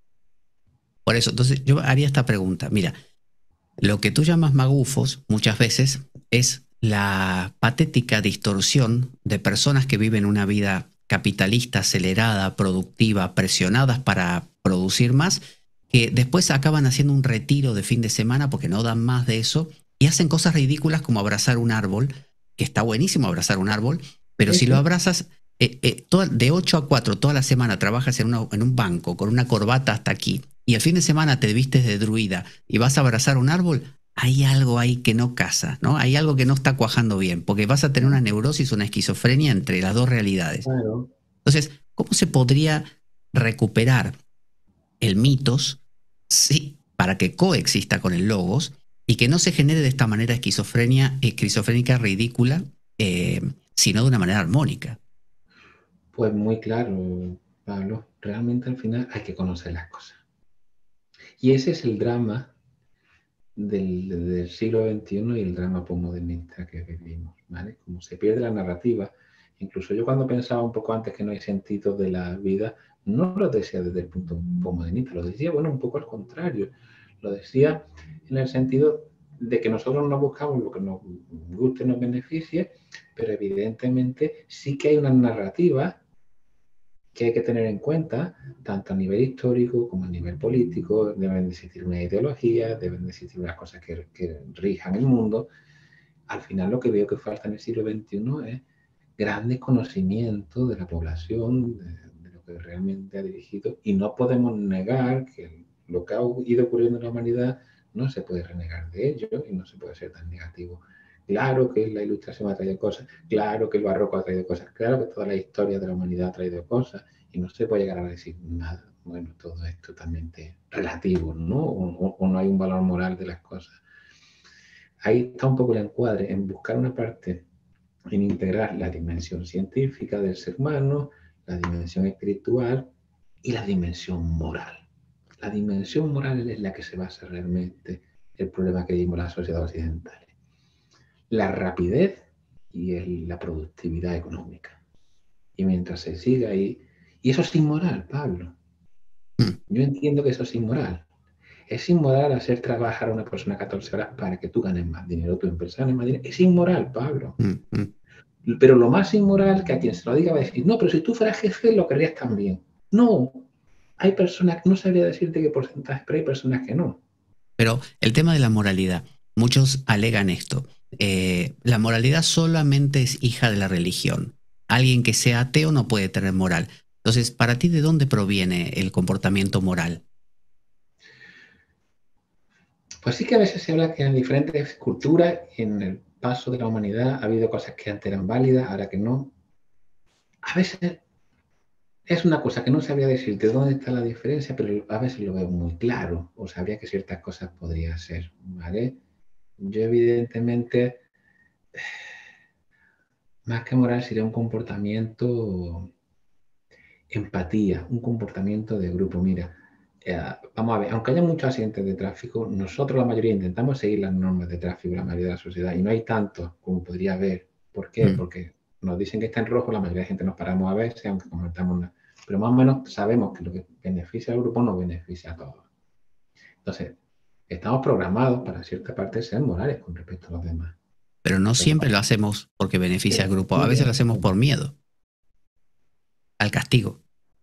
Por eso, entonces yo haría esta pregunta. Mira, lo que tú llamas magufos muchas veces es la patética distorsión de personas que viven una vida capitalista, acelerada, productiva, presionadas para producir más, que después acaban haciendo un retiro de fin de semana porque no dan más de eso y hacen cosas ridículas como abrazar un árbol, que está buenísimo abrazar un árbol, pero si lo abrazas de 8 a 4 toda la semana trabajas en un banco con una corbata hasta aquí y el fin de semana te vistes de druida y vas a abrazar un árbol, hay algo ahí que no casa, ¿no? Hay algo que no está cuajando bien, porque vas a tener una neurosis, una esquizofrenia entre las dos realidades. Claro. Entonces, ¿cómo se podría recuperar el mitos para que coexista con el logos y que no se genere de esta manera esquizofrénica ridícula, sino de una manera armónica? Pues muy claro, Pablo. Realmente al final hay que conocer las cosas. Y ese es el drama del siglo XXI y el drama postmodernista que vivimos, ¿vale? Como se pierde la narrativa. Incluso yo cuando pensaba un poco antes que no hay sentido de la vida, no lo decía desde el punto postmodernista, lo decía, bueno, un poco al contrario. Lo decía en el sentido de que nosotros no buscamos lo que nos guste, nos beneficie, pero evidentemente sí que hay una narrativa que hay que tener en cuenta, tanto a nivel histórico como a nivel político. Deben de existir una ideología, deben de existir unas cosas que rijan el mundo. Al final lo que veo que falta en el siglo XXI es grandes conocimientos de la población, de lo que realmente ha dirigido, y no podemos negar que lo que ha ido ocurriendo en la humanidad no se puede renegar de ello y no se puede ser tan negativo. Claro que la ilustración ha traído cosas, claro que el barroco ha traído cosas, claro que toda la historia de la humanidad ha traído cosas y no se puede llegar a decir nada. Bueno, todo es totalmente relativo, ¿no? O no hay un valor moral de las cosas. Ahí está un poco el encuadre en buscar una parte, en integrar la dimensión científica del ser humano, la dimensión espiritual y la dimensión moral. La dimensión moral es la que se basa realmente el problema que vivimos las sociedades occidentales. La rapidez y la productividad económica. Y mientras se siga ahí, y eso es inmoral, Pablo. Yo entiendo que eso es inmoral. Es inmoral hacer trabajar a una persona 14 horas para que tú ganes más dinero, tu empresa gane más dinero. Es inmoral, Pablo. Pero lo más inmoral que a quien se lo diga va a decir, no, pero si tú fueras jefe lo querrías también. No, hay personas, no sabría decirte qué porcentaje, pero hay personas que no. Pero el tema de la moralidad, muchos alegan esto. La moralidad solamente es hija de la religión. Alguien que sea ateo no puede tener moral. Entonces, para ti, ¿de dónde proviene el comportamiento moral? Pues sí que a veces se habla que en diferentes culturas, en el paso de la humanidad, ha habido cosas que antes eran válidas, ahora que no. A veces es una cosa que no sabría decirte dónde está la diferencia, pero a veces lo veo muy claro, o sabría que ciertas cosas podrían ser, ¿vale? Yo evidentemente, más que moral, sería un comportamiento, empatía, un comportamiento de grupo. Mira, vamos a ver, aunque haya muchos accidentes de tráfico, nosotros la mayoría intentamos seguir las normas de tráfico, la mayoría de la sociedad, y no hay tanto como podría haber. ¿Por qué? Porque nos dicen que está en rojo, la mayoría de gente nos paramos a veces, aunque comentamos una. Pero más o menos sabemos que lo que beneficia al grupo no beneficia a todos. Entonces, estamos programados para cierta parte ser morales con respecto a los demás. Pero no siempre lo hacemos porque beneficia al grupo. A veces lo hacemos por miedo al castigo.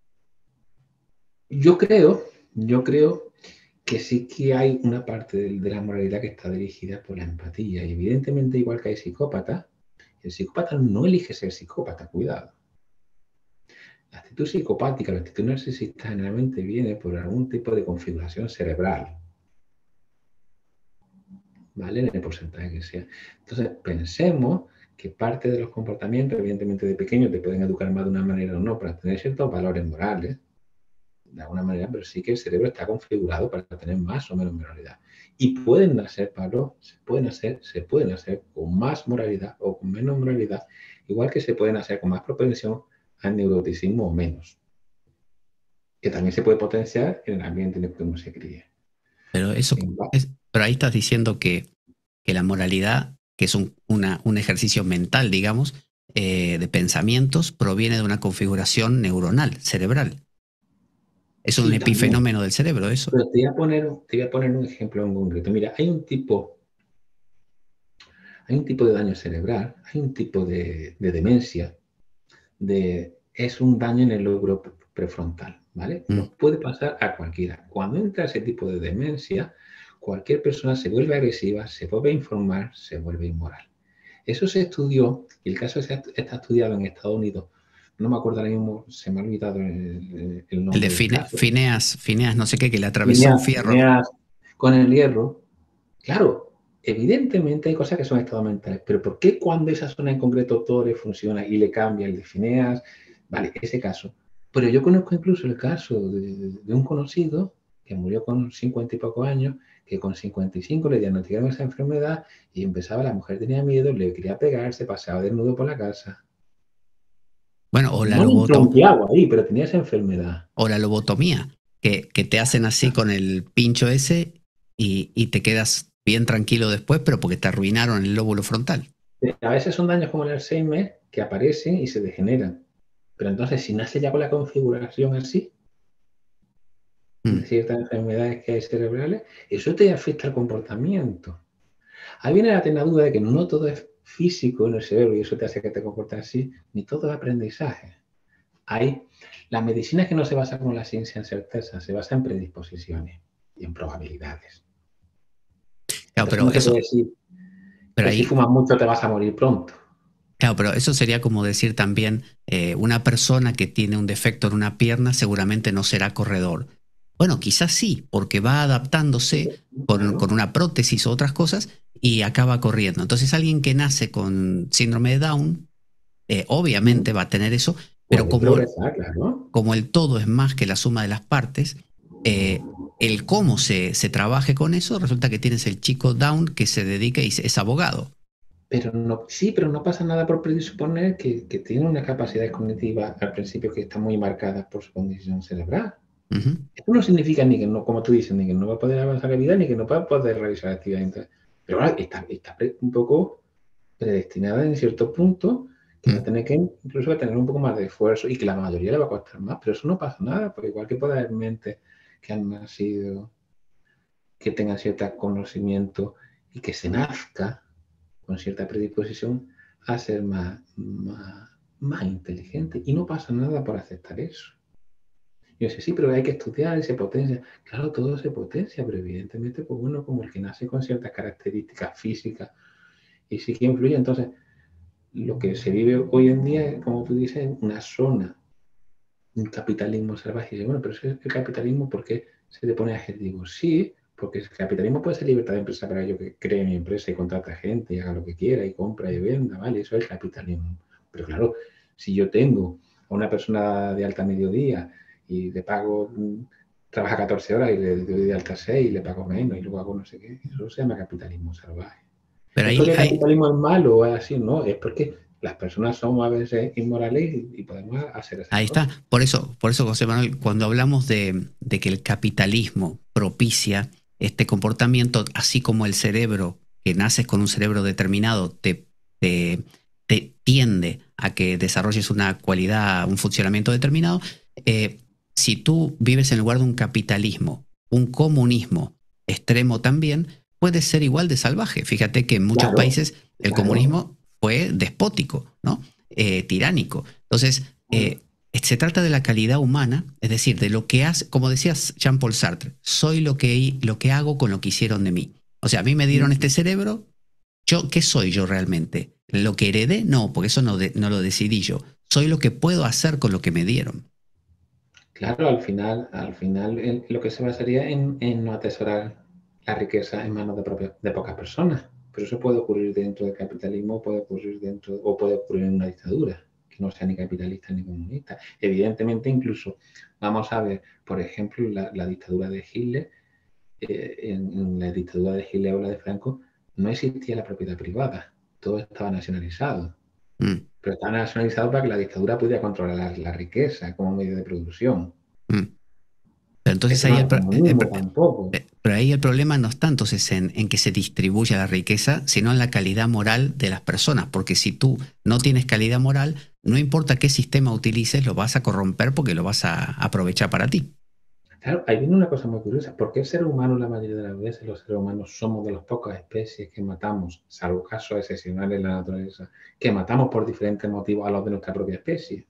Yo creo que sí que hay una parte de la moralidad que está dirigida por la empatía. Y evidentemente, igual que hay psicópatas, el psicópata no elige ser psicópata, cuidado. La actitud psicopática, la actitud narcisista generalmente viene por algún tipo de configuración cerebral, ¿vale? En el porcentaje que sea. Entonces, pensemos que parte de los comportamientos, evidentemente de pequeño, te pueden educar más de una manera o no para tener ciertos valores morales, de alguna manera, pero sí que el cerebro está configurado para tener más o menos moralidad. Y pueden nacer, Pablo, se pueden hacer con más moralidad o con menos moralidad, igual que se pueden hacer con más propensión al neuroticismo o menos, que también se puede potenciar en el ambiente en el que uno se críe. Pero pero ahí estás diciendo que la moralidad, que es un ejercicio mental, digamos, de pensamientos, proviene de una configuración neuronal, cerebral. Es un epifenómeno del cerebro, eso. Pero te voy a poner un ejemplo en concreto. Mira, hay un tipo de daño cerebral, hay un tipo de demencia, es un daño en el lóbulo prefrontal, ¿vale? Nos puede pasar a cualquiera. Cuando entra ese tipo de demencia, cualquier persona se vuelve agresiva, se vuelve a informar, se vuelve inmoral. Eso se estudió, y el caso está estudiado en Estados Unidos. No me acuerdo ahora mismo, se me ha olvidado el nombre. El de Phineas, no sé qué, que le atravesó un fierro. Phineas con el hierro. Claro, evidentemente hay cosas que son estados mentales, pero ¿por qué cuando esa zona en concreto todo le funciona y le cambia el de Phineas? Vale, ese caso. Pero yo conozco incluso el caso de un conocido que murió con 50 y pocos años, que con 55 le diagnosticaron esa enfermedad y empezaba, la mujer tenía miedo, le quería pegar, se pasaba desnudo por la casa. Bueno, o la lobotomía. Ahí, pero tenía esa enfermedad. O la lobotomía, que te hacen así con el pincho ese y te quedas bien tranquilo después, pero porque te arruinaron el lóbulo frontal. A veces son daños como el Alzheimer que aparecen y se degeneran. Pero entonces, si nace ya con la configuración así, de ciertas enfermedades que hay cerebrales, eso te afecta al comportamiento. Ahí viene la duda de que no todo es físico en el cerebro y eso te hace que te comportes así, ni todo es aprendizaje. La medicina que no se basa con la ciencia en certeza, se basa en predisposiciones y en probabilidades. Claro, pero eso, puede decir que si fumas mucho te vas a morir pronto. Claro, pero eso sería como decir también, una persona que tiene un defecto en una pierna seguramente no será corredor. Bueno, quizás sí, porque va adaptándose con una prótesis o otras cosas y acaba corriendo. Entonces alguien que nace con síndrome de Down, obviamente va a tener eso, pero como el todo es más que la suma de las partes, el cómo se trabaje con eso, resulta que tienes el chico Down que se dedica y es abogado. Pero no pasa nada por presuponer que tiene una capacidad cognitiva al principio que está muy marcada por su condición cerebral. Ujú. Esto no significa ni que no, como tú dices, ni que no va a poder avanzar la vida, ni que no va a poder realizar actividades. Pero bueno, está un poco predestinada en cierto punto, que va a Mm. tener que incluso tener un poco más de esfuerzo y que la mayoría le va a costar más, pero eso no pasa nada, porque igual que puede haber mentes que han nacido, que tengan cierto conocimiento y que se nazca con cierta predisposición a ser más inteligente. Y no pasa nada por aceptar eso. Yo sé, sí, pero hay que estudiar y se potencia. Claro, todo se potencia, pero evidentemente, pues bueno, como el que nace con ciertas características físicas y sí que influye. Entonces, lo que se vive hoy en día es, como tú dices, una zona, un capitalismo salvaje. Y dice, bueno, pero ese es el capitalismo, ¿por qué se le pone adjetivo? Sí, porque el capitalismo puede ser libertad de empresa para yo que cree mi empresa y contrata gente y haga lo que quiera y compra y venda, ¿vale? Eso es el capitalismo. Pero claro, si yo tengo a una persona de alta mediodía y le pago, trabaja 14 horas y le doy de alta 6 y le pago menos y luego hago no sé qué, eso se llama capitalismo salvaje. Pero ¿Es ahí, porque el ahí, capitalismo es malo o es así? No, es porque las personas somos a veces inmorales y podemos hacer esas ahí cosas. está. Por eso, José Manuel, cuando hablamos de que el capitalismo propicia este comportamiento, así como el cerebro, que naces con un cerebro determinado, te, te tiende a que desarrolles una cualidad, un funcionamiento determinado, eh, si tú vives en lugar de un capitalismo, un comunismo extremo también, puede ser igual de salvaje. Fíjate que en muchos Claro, países el claro. comunismo fue despótico, ¿no? Tiránico. Entonces, se trata de la calidad humana, es decir, de lo que hace, como decías Jean-Paul Sartre, soy lo que hago con lo que hicieron de mí. O sea, a mí me dieron este cerebro, yo, ¿qué soy yo realmente? ¿Lo que heredé? No, porque eso no lo decidí yo. Soy lo que puedo hacer con lo que me dieron. Claro, al final lo que se basaría en no atesorar la riqueza en manos de pocas personas. Pero eso puede ocurrir dentro del capitalismo, puede ocurrir dentro, o puede ocurrir en una dictadura, que no sea ni capitalista ni comunista. Evidentemente, incluso, vamos a ver, por ejemplo, la dictadura de Hitler, en la dictadura de Hitler o la de Franco, no existía la propiedad privada, todo estaba nacionalizado. Mm, Pero estaba nacionalizado para que la dictadura pudiera controlar la riqueza como medio de producción. mm. Pero entonces Eso ahí no es comunismo tampoco. pero ahí el problema no está entonces en que se distribuya la riqueza, sino en la calidad moral de las personas, porque si tú no tienes calidad moral, no importa qué sistema utilices, lo vas a corromper porque lo vas a aprovechar para ti. Claro, ahí viene una cosa muy curiosa. ¿Por qué el ser humano, la mayoría de las veces, los seres humanos somos de las pocas especies que matamos, salvo casos excepcionales en la naturaleza, que matamos por diferentes motivos a los de nuestra propia especie?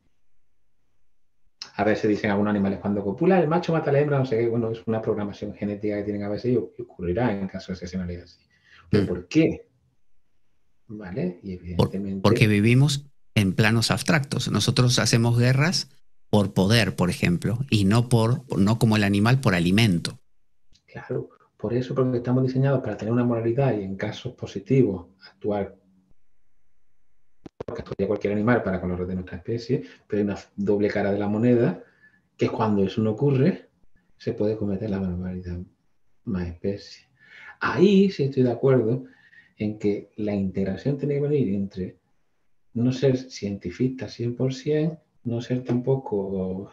A veces dicen algunos animales cuando copula, el macho mata a la hembra, no sé qué. Bueno, es una programación genética que tienen a veces y ocurrirá en casos excepcionales así. ¿Pero Mm. por qué? ¿Vale? Y Porque evidentemente, vivimos en planos abstractos. Nosotros hacemos guerras por poder, por ejemplo, y no como el animal por alimento. claro, por eso, porque estamos diseñados para tener una moralidad y en casos positivos actuar porque actuaría cualquier animal para con los de nuestra especie, pero hay una doble cara de la moneda, que cuando eso no ocurre, se puede cometer la barbaridad más especie. Ahí sí estoy de acuerdo en que la integración tiene que venir entre no ser cientifista 100%, no ser tampoco,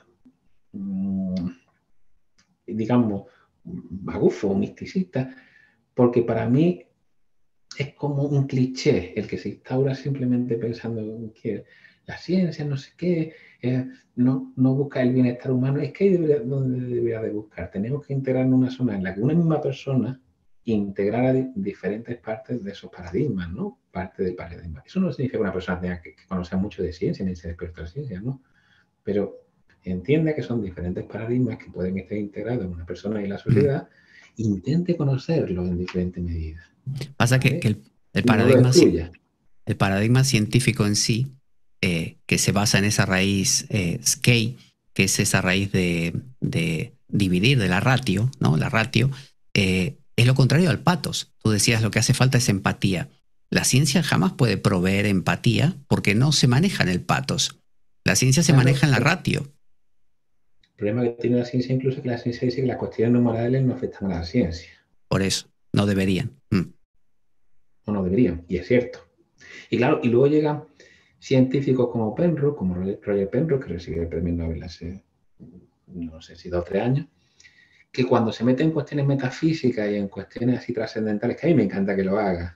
digamos, magufo o misticista, porque para mí es como un cliché el que se instaura simplemente pensando en que la ciencia, no sé qué, no busca el bienestar humano. Es que ahí donde debería de buscar. Tenemos que integrar en una zona en la que una misma persona integrara diferentes partes de esos paradigmas, ¿no? Parte del paradigma. Eso no significa que una persona tenga que conocer mucho de ciencia ni ser experto en ciencia, ¿no? Pero entienda que son diferentes paradigmas que pueden estar integrados en una persona y en la Mm. sociedad. Intente conocerlos en diferentes medidas, Pasa que ¿vale? el Y no lo paradigma, excluya. el paradigma científico en sí, que se basa en esa raíz Skei, que es esa raíz de dividir, de la ratio, ¿no? La ratio, es lo contrario al patos. Tú decías lo que hace falta es empatía. La ciencia jamás puede proveer empatía porque no se maneja en el patos. La ciencia se Claro, maneja en la el ratio. problema que tiene la ciencia incluso es que la ciencia dice que las cuestiones no morales no afectan a la ciencia, Por eso, no deberían. Mm. o no deberían, y es cierto. Y claro, y luego llegan científicos como Penrose, como Roger Penrose, que recibe el premio Nobel hace no sé si 2 o 3 años, que cuando se mete en cuestiones metafísicas y en cuestiones así trascendentales, que a mí me encanta que lo haga,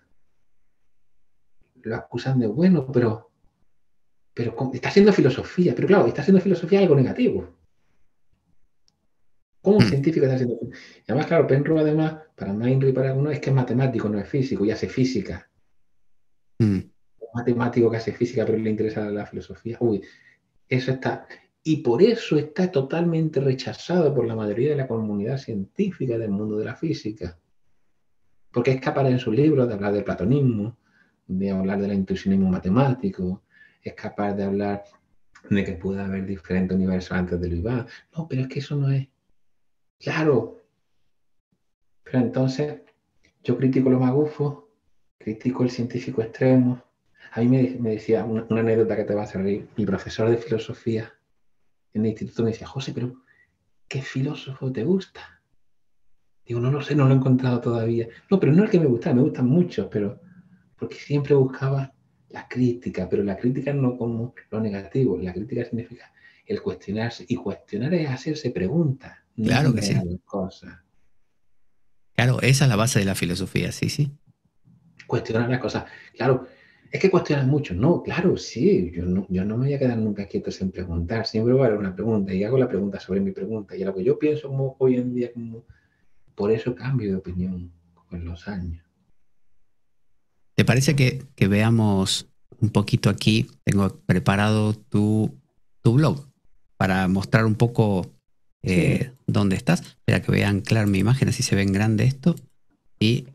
lo acusan de bueno, pero está haciendo filosofía. Pero claro, está haciendo filosofía algo negativo. ¿Cómo un científico está haciendo filosofía? Y además, claro, Penrose, además, para Mainry y para uno, es que es matemático, no es físico, y hace física. Un matemático que hace física, pero le interesa la filosofía. Uy, eso está... Y por eso está totalmente rechazado por la mayoría de la comunidad científica del mundo de la física. Porque es capaz en sus libros de hablar del platonismo, de hablar del intuicionismo matemático, es capaz de hablar de que puede haber diferentes universos antes de lo Iván. No, pero es que eso no es. Claro. Pero entonces, yo critico los magufos, critico el científico extremo. A mí me decía una anécdota que te va a hacer reír. Mi profesor de filosofía en el instituto me decía, José, pero ¿qué filósofo te gusta? Digo, no lo sé, no lo he encontrado todavía. No, pero no es que me gusta, me gustan muchos, pero porque siempre buscaba la crítica, pero la crítica no como lo negativo, la crítica significa el cuestionarse, y cuestionar es hacerse preguntas, no Claro que sí. negar cosas. Claro, esa es la base de la filosofía, sí, sí. Cuestionar las cosas. Claro, es que cuestionas mucho. No, claro, sí, yo no me voy a quedar nunca quieto sin preguntar, siempre voy a haber una pregunta y hago la pregunta sobre mi pregunta, y a lo que yo pienso como hoy en día, como por eso cambio de opinión con los años. ¿Te parece que veamos un poquito aquí? Tengo preparado tu blog para mostrar un poco dónde estás. Espera que voy a anclar mi imagen, así se ve en grande esto. Y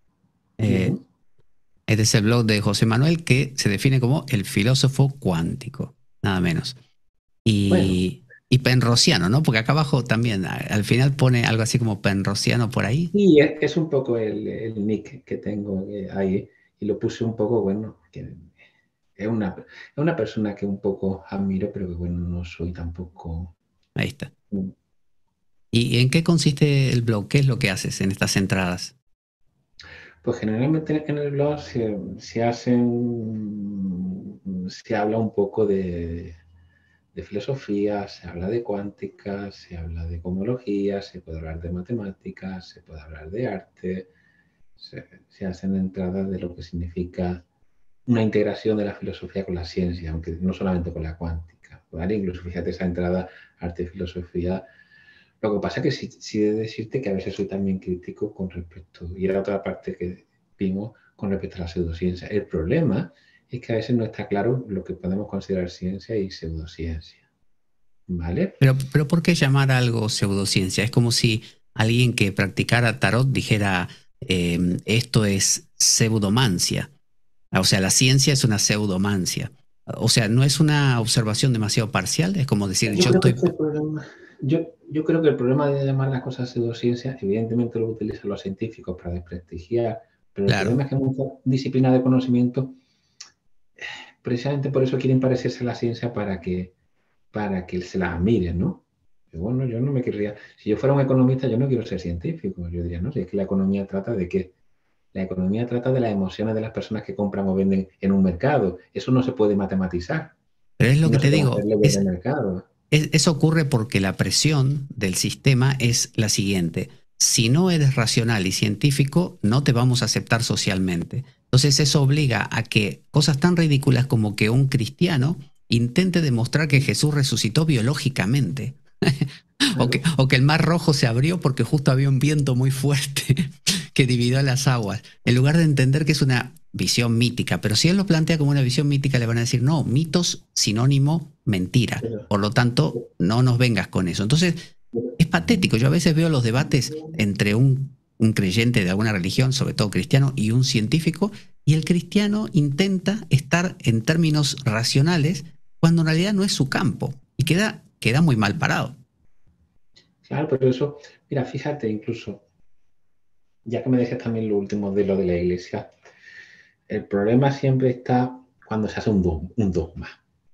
este es el blog de José Manuel, que se define como el filósofo cuántico, nada menos. Y penrosiano, ¿no? Porque acá abajo también, al final pone algo así como penrosiano por ahí. Sí, es un poco el nick que tengo ahí, y lo puse un poco, bueno, que es una persona que un poco admiro, pero que bueno, no soy tampoco. Ahí está. ¿Y en qué consiste el blog? ¿Qué es lo que haces en estas entradas? Pues generalmente en el blog se habla un poco de filosofía, se habla de cuántica, se habla de cosmología, se puede hablar de matemáticas, se puede hablar de arte, se hacen entradas de lo que significa una integración de la filosofía con la ciencia, aunque no solamente con la cuántica, ¿vale? Incluso fíjate esa entrada arte y filosofía. Lo que pasa es que sí he de decirte que a veces soy también crítico con respecto, y era otra parte que vimos con respecto a la pseudociencia. El problema es que a veces no está claro lo que podemos considerar ciencia y pseudociencia, ¿vale? Pero ¿por qué llamar algo pseudociencia? Es como si alguien que practicara tarot dijera esto es pseudomancia. O sea, la ciencia es una pseudomancia. O sea, no es una observación demasiado parcial. Es como decir, Yo yo creo que estoy... este problema, yo creo que el problema de llamar las cosas pseudociencia, evidentemente lo utilizan los científicos para desprestigiar, pero el Claro. problema es que muchas disciplinas de conocimiento, precisamente por eso quieren parecerse a la ciencia para que se las miren, ¿no? Pero bueno, yo no me querría, si yo fuera un economista, yo no quiero ser científico, yo diría, no, si es que la economía trata de qué. La economía trata de las emociones de las personas que compran o venden en un mercado. Eso no se puede matematizar Pero es y lo que no se te puede hacer digo. leyes de mercado. Eso ocurre porque la presión del sistema es la siguiente. Si no eres racional y científico, no te vamos a aceptar socialmente. Entonces eso obliga a que cosas tan ridículas como que un cristiano intente demostrar que Jesús resucitó biológicamente. Claro. O que el mar rojo se abrió porque justo había un viento muy fuerte que dividió las aguas. En lugar de entender que es una visión mítica, pero si él lo plantea como una visión mítica, le van a decir, no, mitos sinónimo mentira. Por lo tanto, no nos vengas con eso. Entonces, es patético. Yo a veces veo los debates entre un creyente de alguna religión, sobre todo cristiano, y un científico, y el cristiano intenta estar en términos racionales cuando en realidad no es su campo y queda muy mal parado. Claro, pero eso, mira, fíjate, incluso, ya que me dejes también lo último de lo de la iglesia, el problema siempre está cuando se hace un dogma.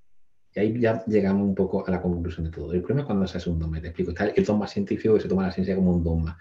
Y ahí ya llegamos un poco a la conclusión de todo. El problema es cuando se hace un dogma. Te explico. Está el dogma científico, que se toma la ciencia como un dogma.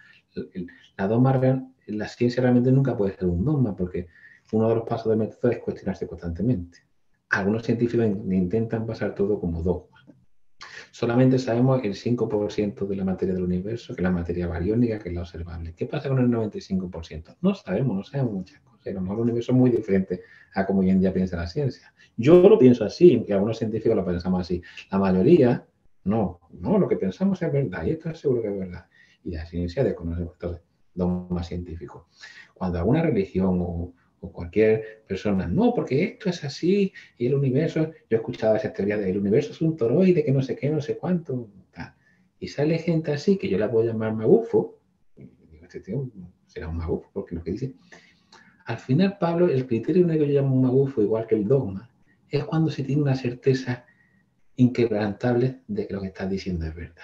La ciencia realmente nunca puede ser un dogma, porque uno de los pasos del método es cuestionarse constantemente. Algunos científicos intentan pasar todo como dogma. solamente sabemos el 5% de la materia del universo, que es la materia bariónica, que es la observable. ¿Qué pasa con el 95%? No sabemos muchas cosas. A lo mejor el universo es muy diferente a como hoy en día piensa la ciencia. Yo lo pienso así, y algunos científicos lo pensamos así. La mayoría, no, lo que pensamos es verdad, y esto es seguro que es verdad. Y la ciencia desconoce entonces dogma científico. Cuando alguna religión o cualquier persona, no, porque esto es así y el universo, yo he escuchado esa teoría de el universo es un toroide que no sé qué, no sé cuánto, tal. Y sale gente así que yo la puedo llamar magufo, y digo, este tío será un magufo porque lo que dice. Al final, Pablo, el criterio único que yo llamo un magufo, igual que el dogma, es cuando se tiene una certeza inquebrantable de que lo que estás diciendo es verdad.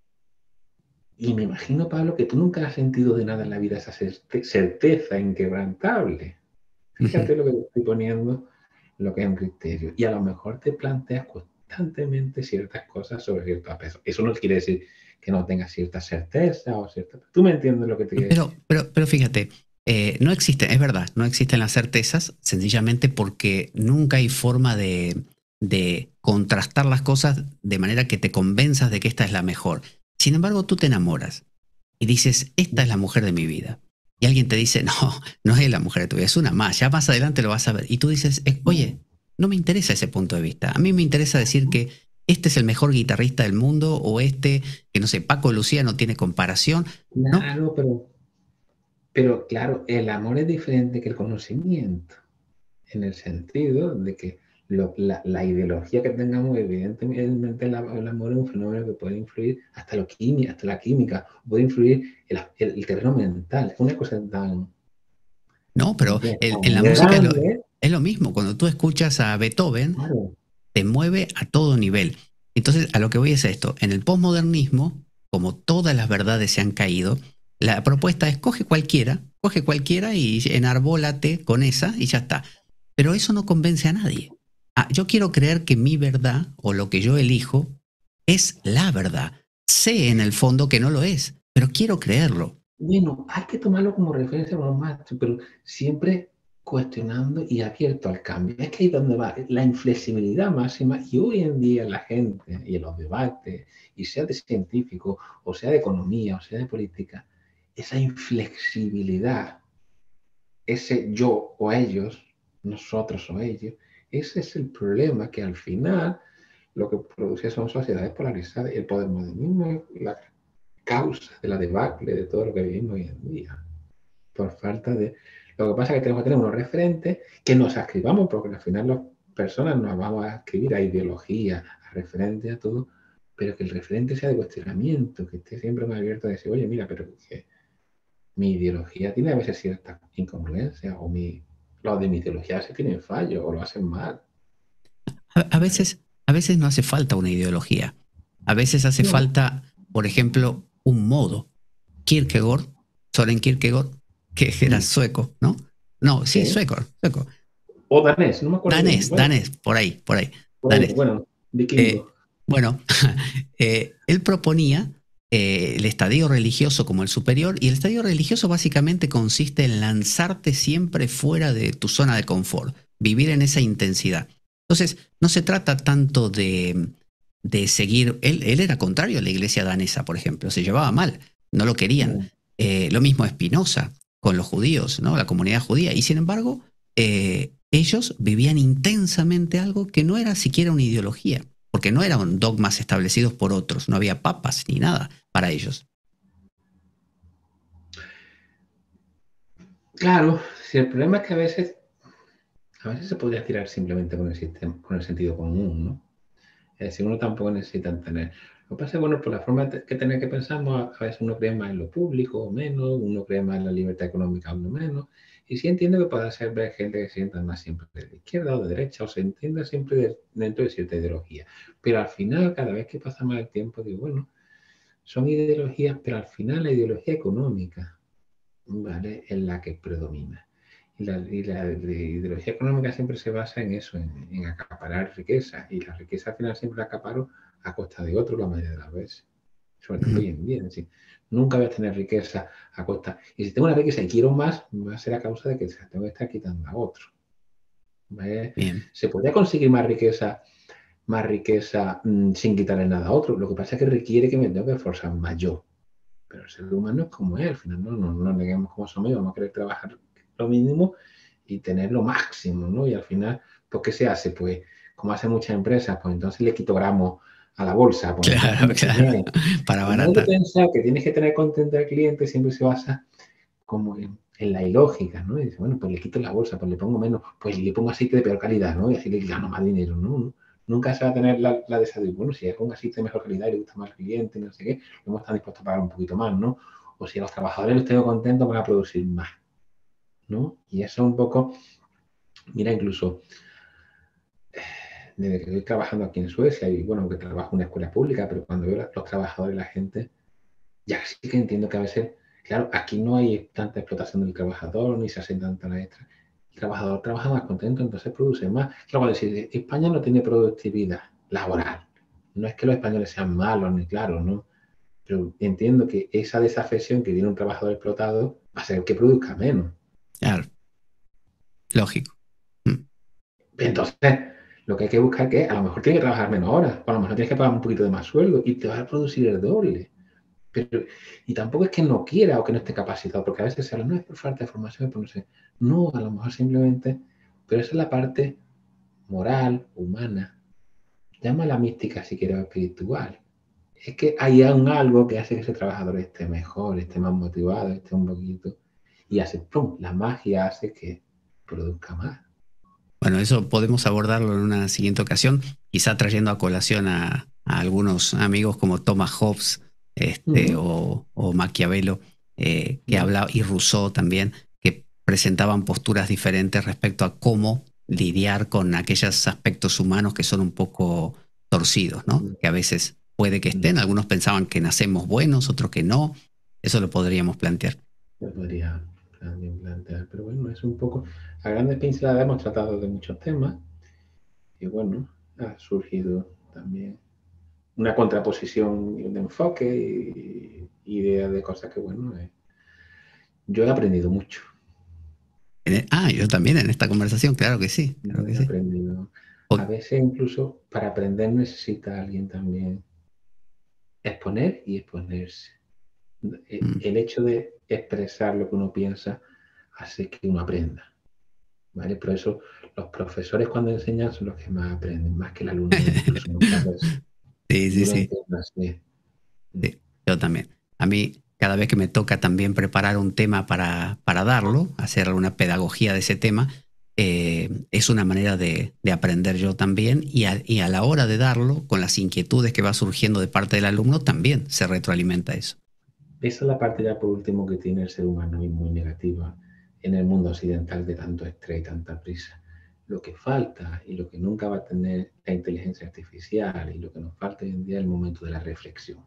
Y me imagino, Pablo, que tú nunca has sentido de nada en la vida esa certeza inquebrantable. Fíjate lo que te estoy poniendo, lo que es un criterio. Y a lo mejor te planteas constantemente ciertas cosas sobre ciertos aspectos. Eso no quiere decir que no tengas cierta certeza o cierta... Tú me entiendes lo que te quiero decir. Pero fíjate, no existe, es verdad, no existen las certezas, sencillamente porque nunca hay forma de contrastar las cosas de manera que te convenzas de que esta es la mejor. Sin embargo, tú te enamoras y dices, esta es la mujer de mi vida. Y alguien te dice, no, no es la mujer de tu vida, es una más, ya más adelante lo vas a ver. Y tú dices, oye, no me interesa ese punto de vista. A mí me interesa decir que este es el mejor guitarrista del mundo o este, que no sé, Paco Lucía no tiene comparación. No, Claro, pero claro, el amor es diferente que el conocimiento, en el sentido de que la ideología que tengamos, evidentemente el amor es un fenómeno que puede influir hasta la química, puede influir el terreno mental, es una cosa tan, no, pero en tan la música grande. es lo mismo. Cuando tú escuchas a Beethoven, Claro. te mueve a todo nivel. Entonces, a lo que voy es esto. En el posmodernismo, como todas las verdades se han caído, la propuesta es coge cualquiera y enarbólate con esa y ya está. Pero eso no convence a nadie. Ah, yo quiero creer que mi verdad o lo que yo elijo es la verdad. Sé en el fondo que no lo es, pero quiero creerlo. Bueno, hay que tomarlo como referencia como macho, pero siempre cuestionando y abierto al cambio. Es que ahí es donde va la inflexibilidad máxima y hoy en día la gente y en los debates, y sea de científico, o sea de economía, o sea de política, esa inflexibilidad, ese yo o ellos, nosotros o ellos, ese es el problema que al final lo que produce son sociedades polarizadas y el poder modernismo es la causa de la debacle de todo lo que vivimos hoy en día. Por falta de... Lo que pasa es que tenemos que tener unos referentes que nos ascribamos, porque al final las personas nos vamos a escribir a ideología, a referentes, a todo, pero que el referente sea de cuestionamiento, que esté siempre más abierto a decir, oye, mira, pero que mi ideología tiene a veces ciertas incongruencias, o los de mi ideología se tienen fallos, o lo hacen mal. ¿Vale? A veces no hace falta una ideología. A veces hace No, falta, por ejemplo, un modo. Kierkegaard, Soren Kierkegaard, que era sueco, ¿no? No, sí, sí. sueco. O danés, no me acuerdo bien. Bueno, Danés, por ahí, por ahí, danés. bueno, Eh, vikingo. bueno, él proponía el estadio religioso como el superior, y el estadio religioso básicamente consiste en lanzarte siempre fuera de tu zona de confort, vivir en esa intensidad. Entonces, no se trata tanto de seguir, él era contrario a la iglesia danesa, por ejemplo, se llevaba mal, no lo querían. Lo mismo Spinoza con los judíos, ¿no? La comunidad judía, y sin embargo, ellos vivían intensamente algo que no era siquiera una ideología, porque no eran dogmas establecidos por otros, no había papas ni nada para ellos. Claro, si el problema es que a veces se podría tirar simplemente con el sistema, con el sentido común, ¿no? Es decir, uno tampoco necesita tener. Lo que pasa es, bueno, por la forma que tener que pensamos, a veces uno cree más en lo público o menos, uno cree más en la libertad económica o no menos. Y sí entiendo que pueda ser ver gente que se sienta más siempre de izquierda o de derecha, o se entienda siempre dentro de cierta ideología. Pero al final, cada vez que pasa más el tiempo, digo, bueno, son ideologías, pero al final la ideología económica, ¿vale? Es la que predomina. Y la ideología económica siempre se basa en eso, en acaparar riqueza. Y la riqueza al final siempre la acaparo a costa de otro la mayoría de las veces. Sobre todo hoy en día. Es decir, nunca voy a tener riqueza a costa. Y si tengo una riqueza y quiero más, va a ser a causa de que se la tengo que estar quitando a otro. ¿Vale? Bien. Se podría conseguir más riqueza más riqueza sin quitarle nada a otro. Lo que pasa es que requiere que me tengo que esforzar más yo. Pero el ser humano es como es, al final no neguemos cómo somos, vamos a querer trabajar lo mínimo y tener lo máximo, ¿no? Y al final, pues, ¿qué se hace? Pues, como hacen muchas empresas, pues entonces le quito gramos a la bolsa, pues entonces Claro, me claro, conviene. para En vez de abaratar. pensar que tienes que tener contento al cliente, siempre se basa como en la ilógica, ¿no? Y dice, bueno, pues le quito la bolsa, pues le pongo menos, pues le pongo aceite de peor calidad, ¿no? Y así le gano más dinero, ¿no? Nunca se va a tener la de esa, bueno, si es un aceite de mejor calidad y le gusta más al cliente, no sé qué, luego están dispuestos a pagar un poquito más, ¿no? O si a los trabajadores los tengo contentos, van a producir más, ¿no? Y eso un poco, mira, incluso desde que estoy trabajando aquí en Suecia, y bueno, que trabajo en una escuela pública, pero cuando veo a los trabajadores, la gente, ya sí que entiendo que a veces, claro, aquí no hay tanta explotación del trabajador, ni se hacen tanta la extra. El trabajador trabaja más contento, entonces produce más. Claro, decir, España no tiene productividad laboral. No es que los españoles sean malos, ni claro, ¿no? Pero entiendo que esa desafección que tiene un trabajador explotado va a ser que produzca menos. Claro, lógico. Mm. Entonces, lo que hay que buscar que a lo mejor tiene que trabajar menos horas, o a lo mejor tienes que pagar un poquito de más sueldo y te va a producir el doble. Pero, y tampoco es que no quiera o que no esté capacitado, porque a veces se habla, no es por falta de formación, pues no sé. No, a lo mejor simplemente, pero esa es la parte moral, humana, llama la mística si quieres espiritual. Es que hay algo que hace que ese trabajador esté mejor, esté más motivado, esté un poquito, y hace, ¡pum!, la magia hace que produzca más. Bueno, eso podemos abordarlo en una siguiente ocasión, quizá trayendo a colación a algunos amigos como Thomas Hobbes Uh -huh. o Maquiavelo, Uh que -huh. hablaba, y Rousseau también, que presentaban posturas diferentes respecto a cómo lidiar con aquellos aspectos humanos que son un poco torcidos, ¿no? Que a veces puede que estén, algunos pensaban que nacemos buenos, otros que no, eso lo podríamos plantear. Se podría también plantear, pero bueno, es un poco, a grandes pinceladas hemos tratado de muchos temas y bueno, ha surgido también una contraposición de enfoque y ideas de cosas que bueno, yo he aprendido mucho. Yo también en esta conversación, claro que sí, claro Yo que he sí. aprendido. A O- veces incluso para aprender necesita alguien también exponer y exponerse. mm. El hecho de expresar lo que uno piensa hace que uno aprenda. ¿Vale? Por eso los profesores cuando enseñan son los que más aprenden, más que el alumno incluso muchas veces. Sí, sí, Yo lo sí, entiendo así. sí, yo también. A mí, cada vez que me toca también preparar un tema para darlo, hacer una pedagogía de ese tema, es una manera de aprender yo también y a la hora de darlo, con las inquietudes que va surgiendo de parte del alumno, también se retroalimenta eso. Esa es la parte ya por último que tiene el ser humano y muy negativa en el mundo occidental de tanto estrés y tanta prisa. Lo que falta y lo que nunca va a tener la inteligencia artificial y lo que nos falta hoy en día es el momento de la reflexión.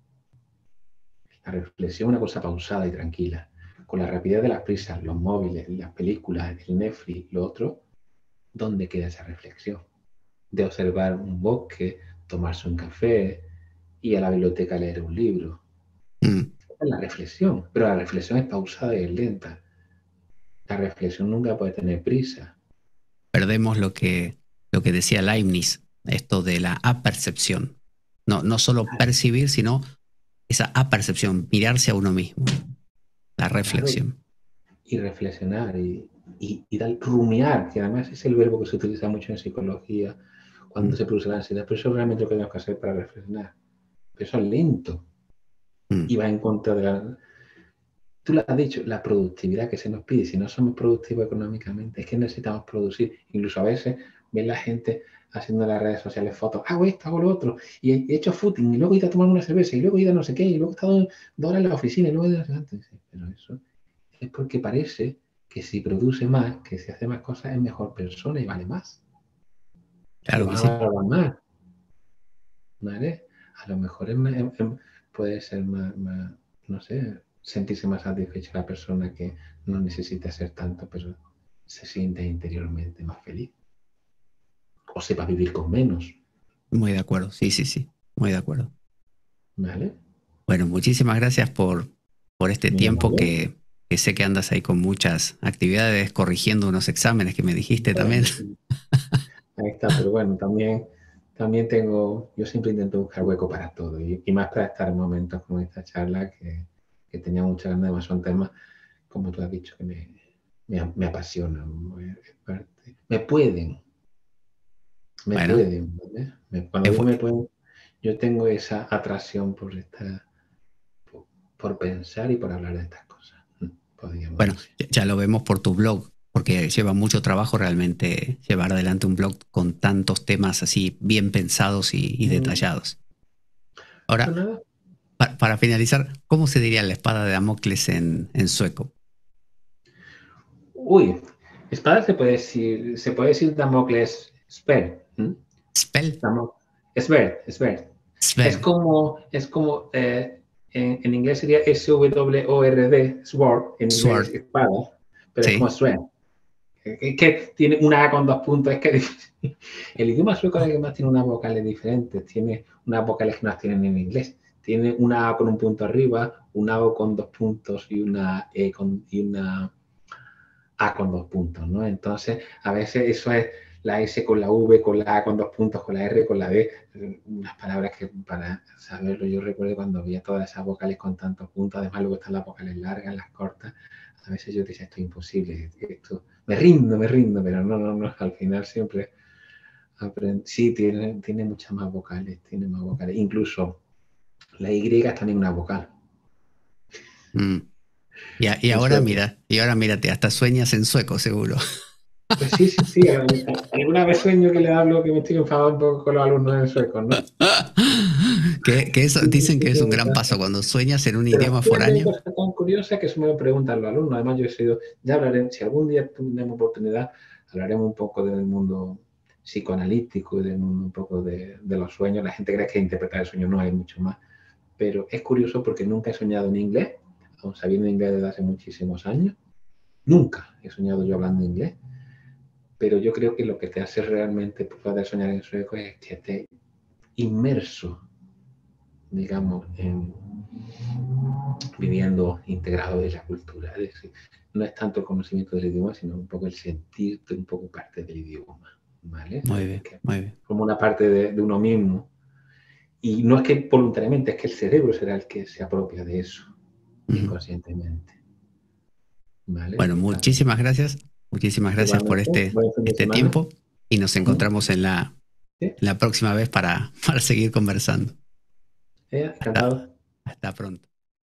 La reflexión es una cosa pausada y tranquila. Con la rapidez de las prisas, los móviles, las películas, el Netflix, lo otro, ¿dónde queda esa reflexión? De observar un bosque, tomarse un café, ir a la biblioteca a leer un libro. Mm. Esa es la reflexión, pero la reflexión es pausada y es lenta. La reflexión nunca puede tener prisa. Perdemos lo que decía Leibniz, esto de la apercepción. No, no solo percibir, sino esa apercepción, mirarse a uno mismo, la Claro, reflexión. y reflexionar y rumiar, que además es el verbo que se utiliza mucho en psicología cuando Mm, se produce la ansiedad, pero eso es realmente lo que tenemos que hacer para reflexionar. Pero eso es lento mm. y va en contra de la... Tú lo has dicho, la productividad que se nos pide. Si no somos productivos económicamente, es que necesitamos producir. Incluso a veces ven la gente haciendo en las redes sociales fotos, hago esto, hago lo otro, y he hecho footing, y luego he ido a tomar una cerveza, y luego he ido a no sé qué, y luego he estado 2 horas en la oficina, y luego he ido a no sé qué. Pero eso es porque parece que si produce más, que si hace más cosas, es mejor persona y vale más. Y lo Claro que van a sí. valorar más, ¿vale? A lo mejor puede ser más, no sé, sentirse más satisfecha la persona que no necesita hacer tanto, pero se siente interiormente más feliz. O sepa vivir con menos, Muy de acuerdo. Sí, sí, sí. Muy de acuerdo. ¿vale? Bueno, muchísimas gracias por este Muy tiempo amable. que sé que andas ahí con muchas actividades, corrigiendo unos exámenes que me dijiste también. Bueno, ahí está, pero bueno, también también tengo, yo siempre intento buscar hueco para todo y más para estar en momentos como esta charla que tenía muchas ganas, además son temas, como tú has dicho, que me apasionan. Me pueden, Bueno, ¿vale? Cuando es digo bu- me pueden, yo tengo esa atracción por pensar y por hablar de estas cosas, podríamos bueno, decir. ya lo vemos por tu blog, porque lleva mucho trabajo realmente llevar adelante un blog con tantos temas así bien pensados y Mm, detallados. Ahora, Pues nada. para finalizar, ¿cómo se diría la espada de Damocles en sueco? Uy, espada se puede decir Damocles Spell. Spell, Sverd. Sverd, Es como en inglés sería SWORD, Sword, en inglés sword, espada, pero es como ¿sí? Sverd. Es que tiene una A con 2 puntos, es que el idioma sueco además tiene unas vocales diferentes, tiene unas vocales que no las tienen en inglés. Tiene una A con un punto arriba, una O con 2 puntos y una y una A con 2 puntos, ¿no? Entonces, a veces eso es la S con la V, con la A con 2 puntos, con la R, con la D, unas palabras que para saberlo yo recuerdo cuando veía todas esas vocales con tantos puntos, además luego están las vocales largas, las cortas, a veces yo decía, esto es imposible, esto, me rindo, pero no, al final siempre aprendo. Sí, tiene muchas más vocales, incluso la Y es también una vocal. Mm. Y En ahora sueco. mira, y ahora mírate, hasta sueñas en sueco, seguro. Pues sí. Alguna vez sueño que le hablo que me estoy enfadando un poco con los alumnos en sueco, ¿no? Que eso, Sí, dicen sí que que es un me gran paso pasa. cuando sueñas en un Pero idioma fíjate qué foráneo. cosa tan curiosa que eso me lo preguntan los alumnos. Además, yo he sido, ya hablaré, si algún día tenemos oportunidad, hablaremos un poco del mundo psicoanalítico y del mundo un poco de los sueños. La gente cree que interpretar el sueño no hay mucho más. Pero es curioso porque nunca he soñado en inglés, aún sabiendo inglés desde hace muchísimos años. Nunca he soñado yo hablando inglés. Pero yo creo que lo que te hace realmente poder soñar en sueco es que estés inmerso, digamos, viviendo integrado de la cultura. Es decir, no es tanto el conocimiento del idioma, sino un poco el sentirte un poco parte del idioma, ¿vale? Muy Saber bien, que muy bien. como una parte de uno mismo. Y no es que voluntariamente, es que el cerebro será el que se apropia de eso, Ujú. inconscientemente, ¿vale? Bueno, Así, muchísimas gracias. Muchísimas gracias por igualmente, buen fin de este semana. tiempo y nos encontramos ¿Sí? en la próxima vez para seguir conversando. Hasta, Encantado. hasta pronto.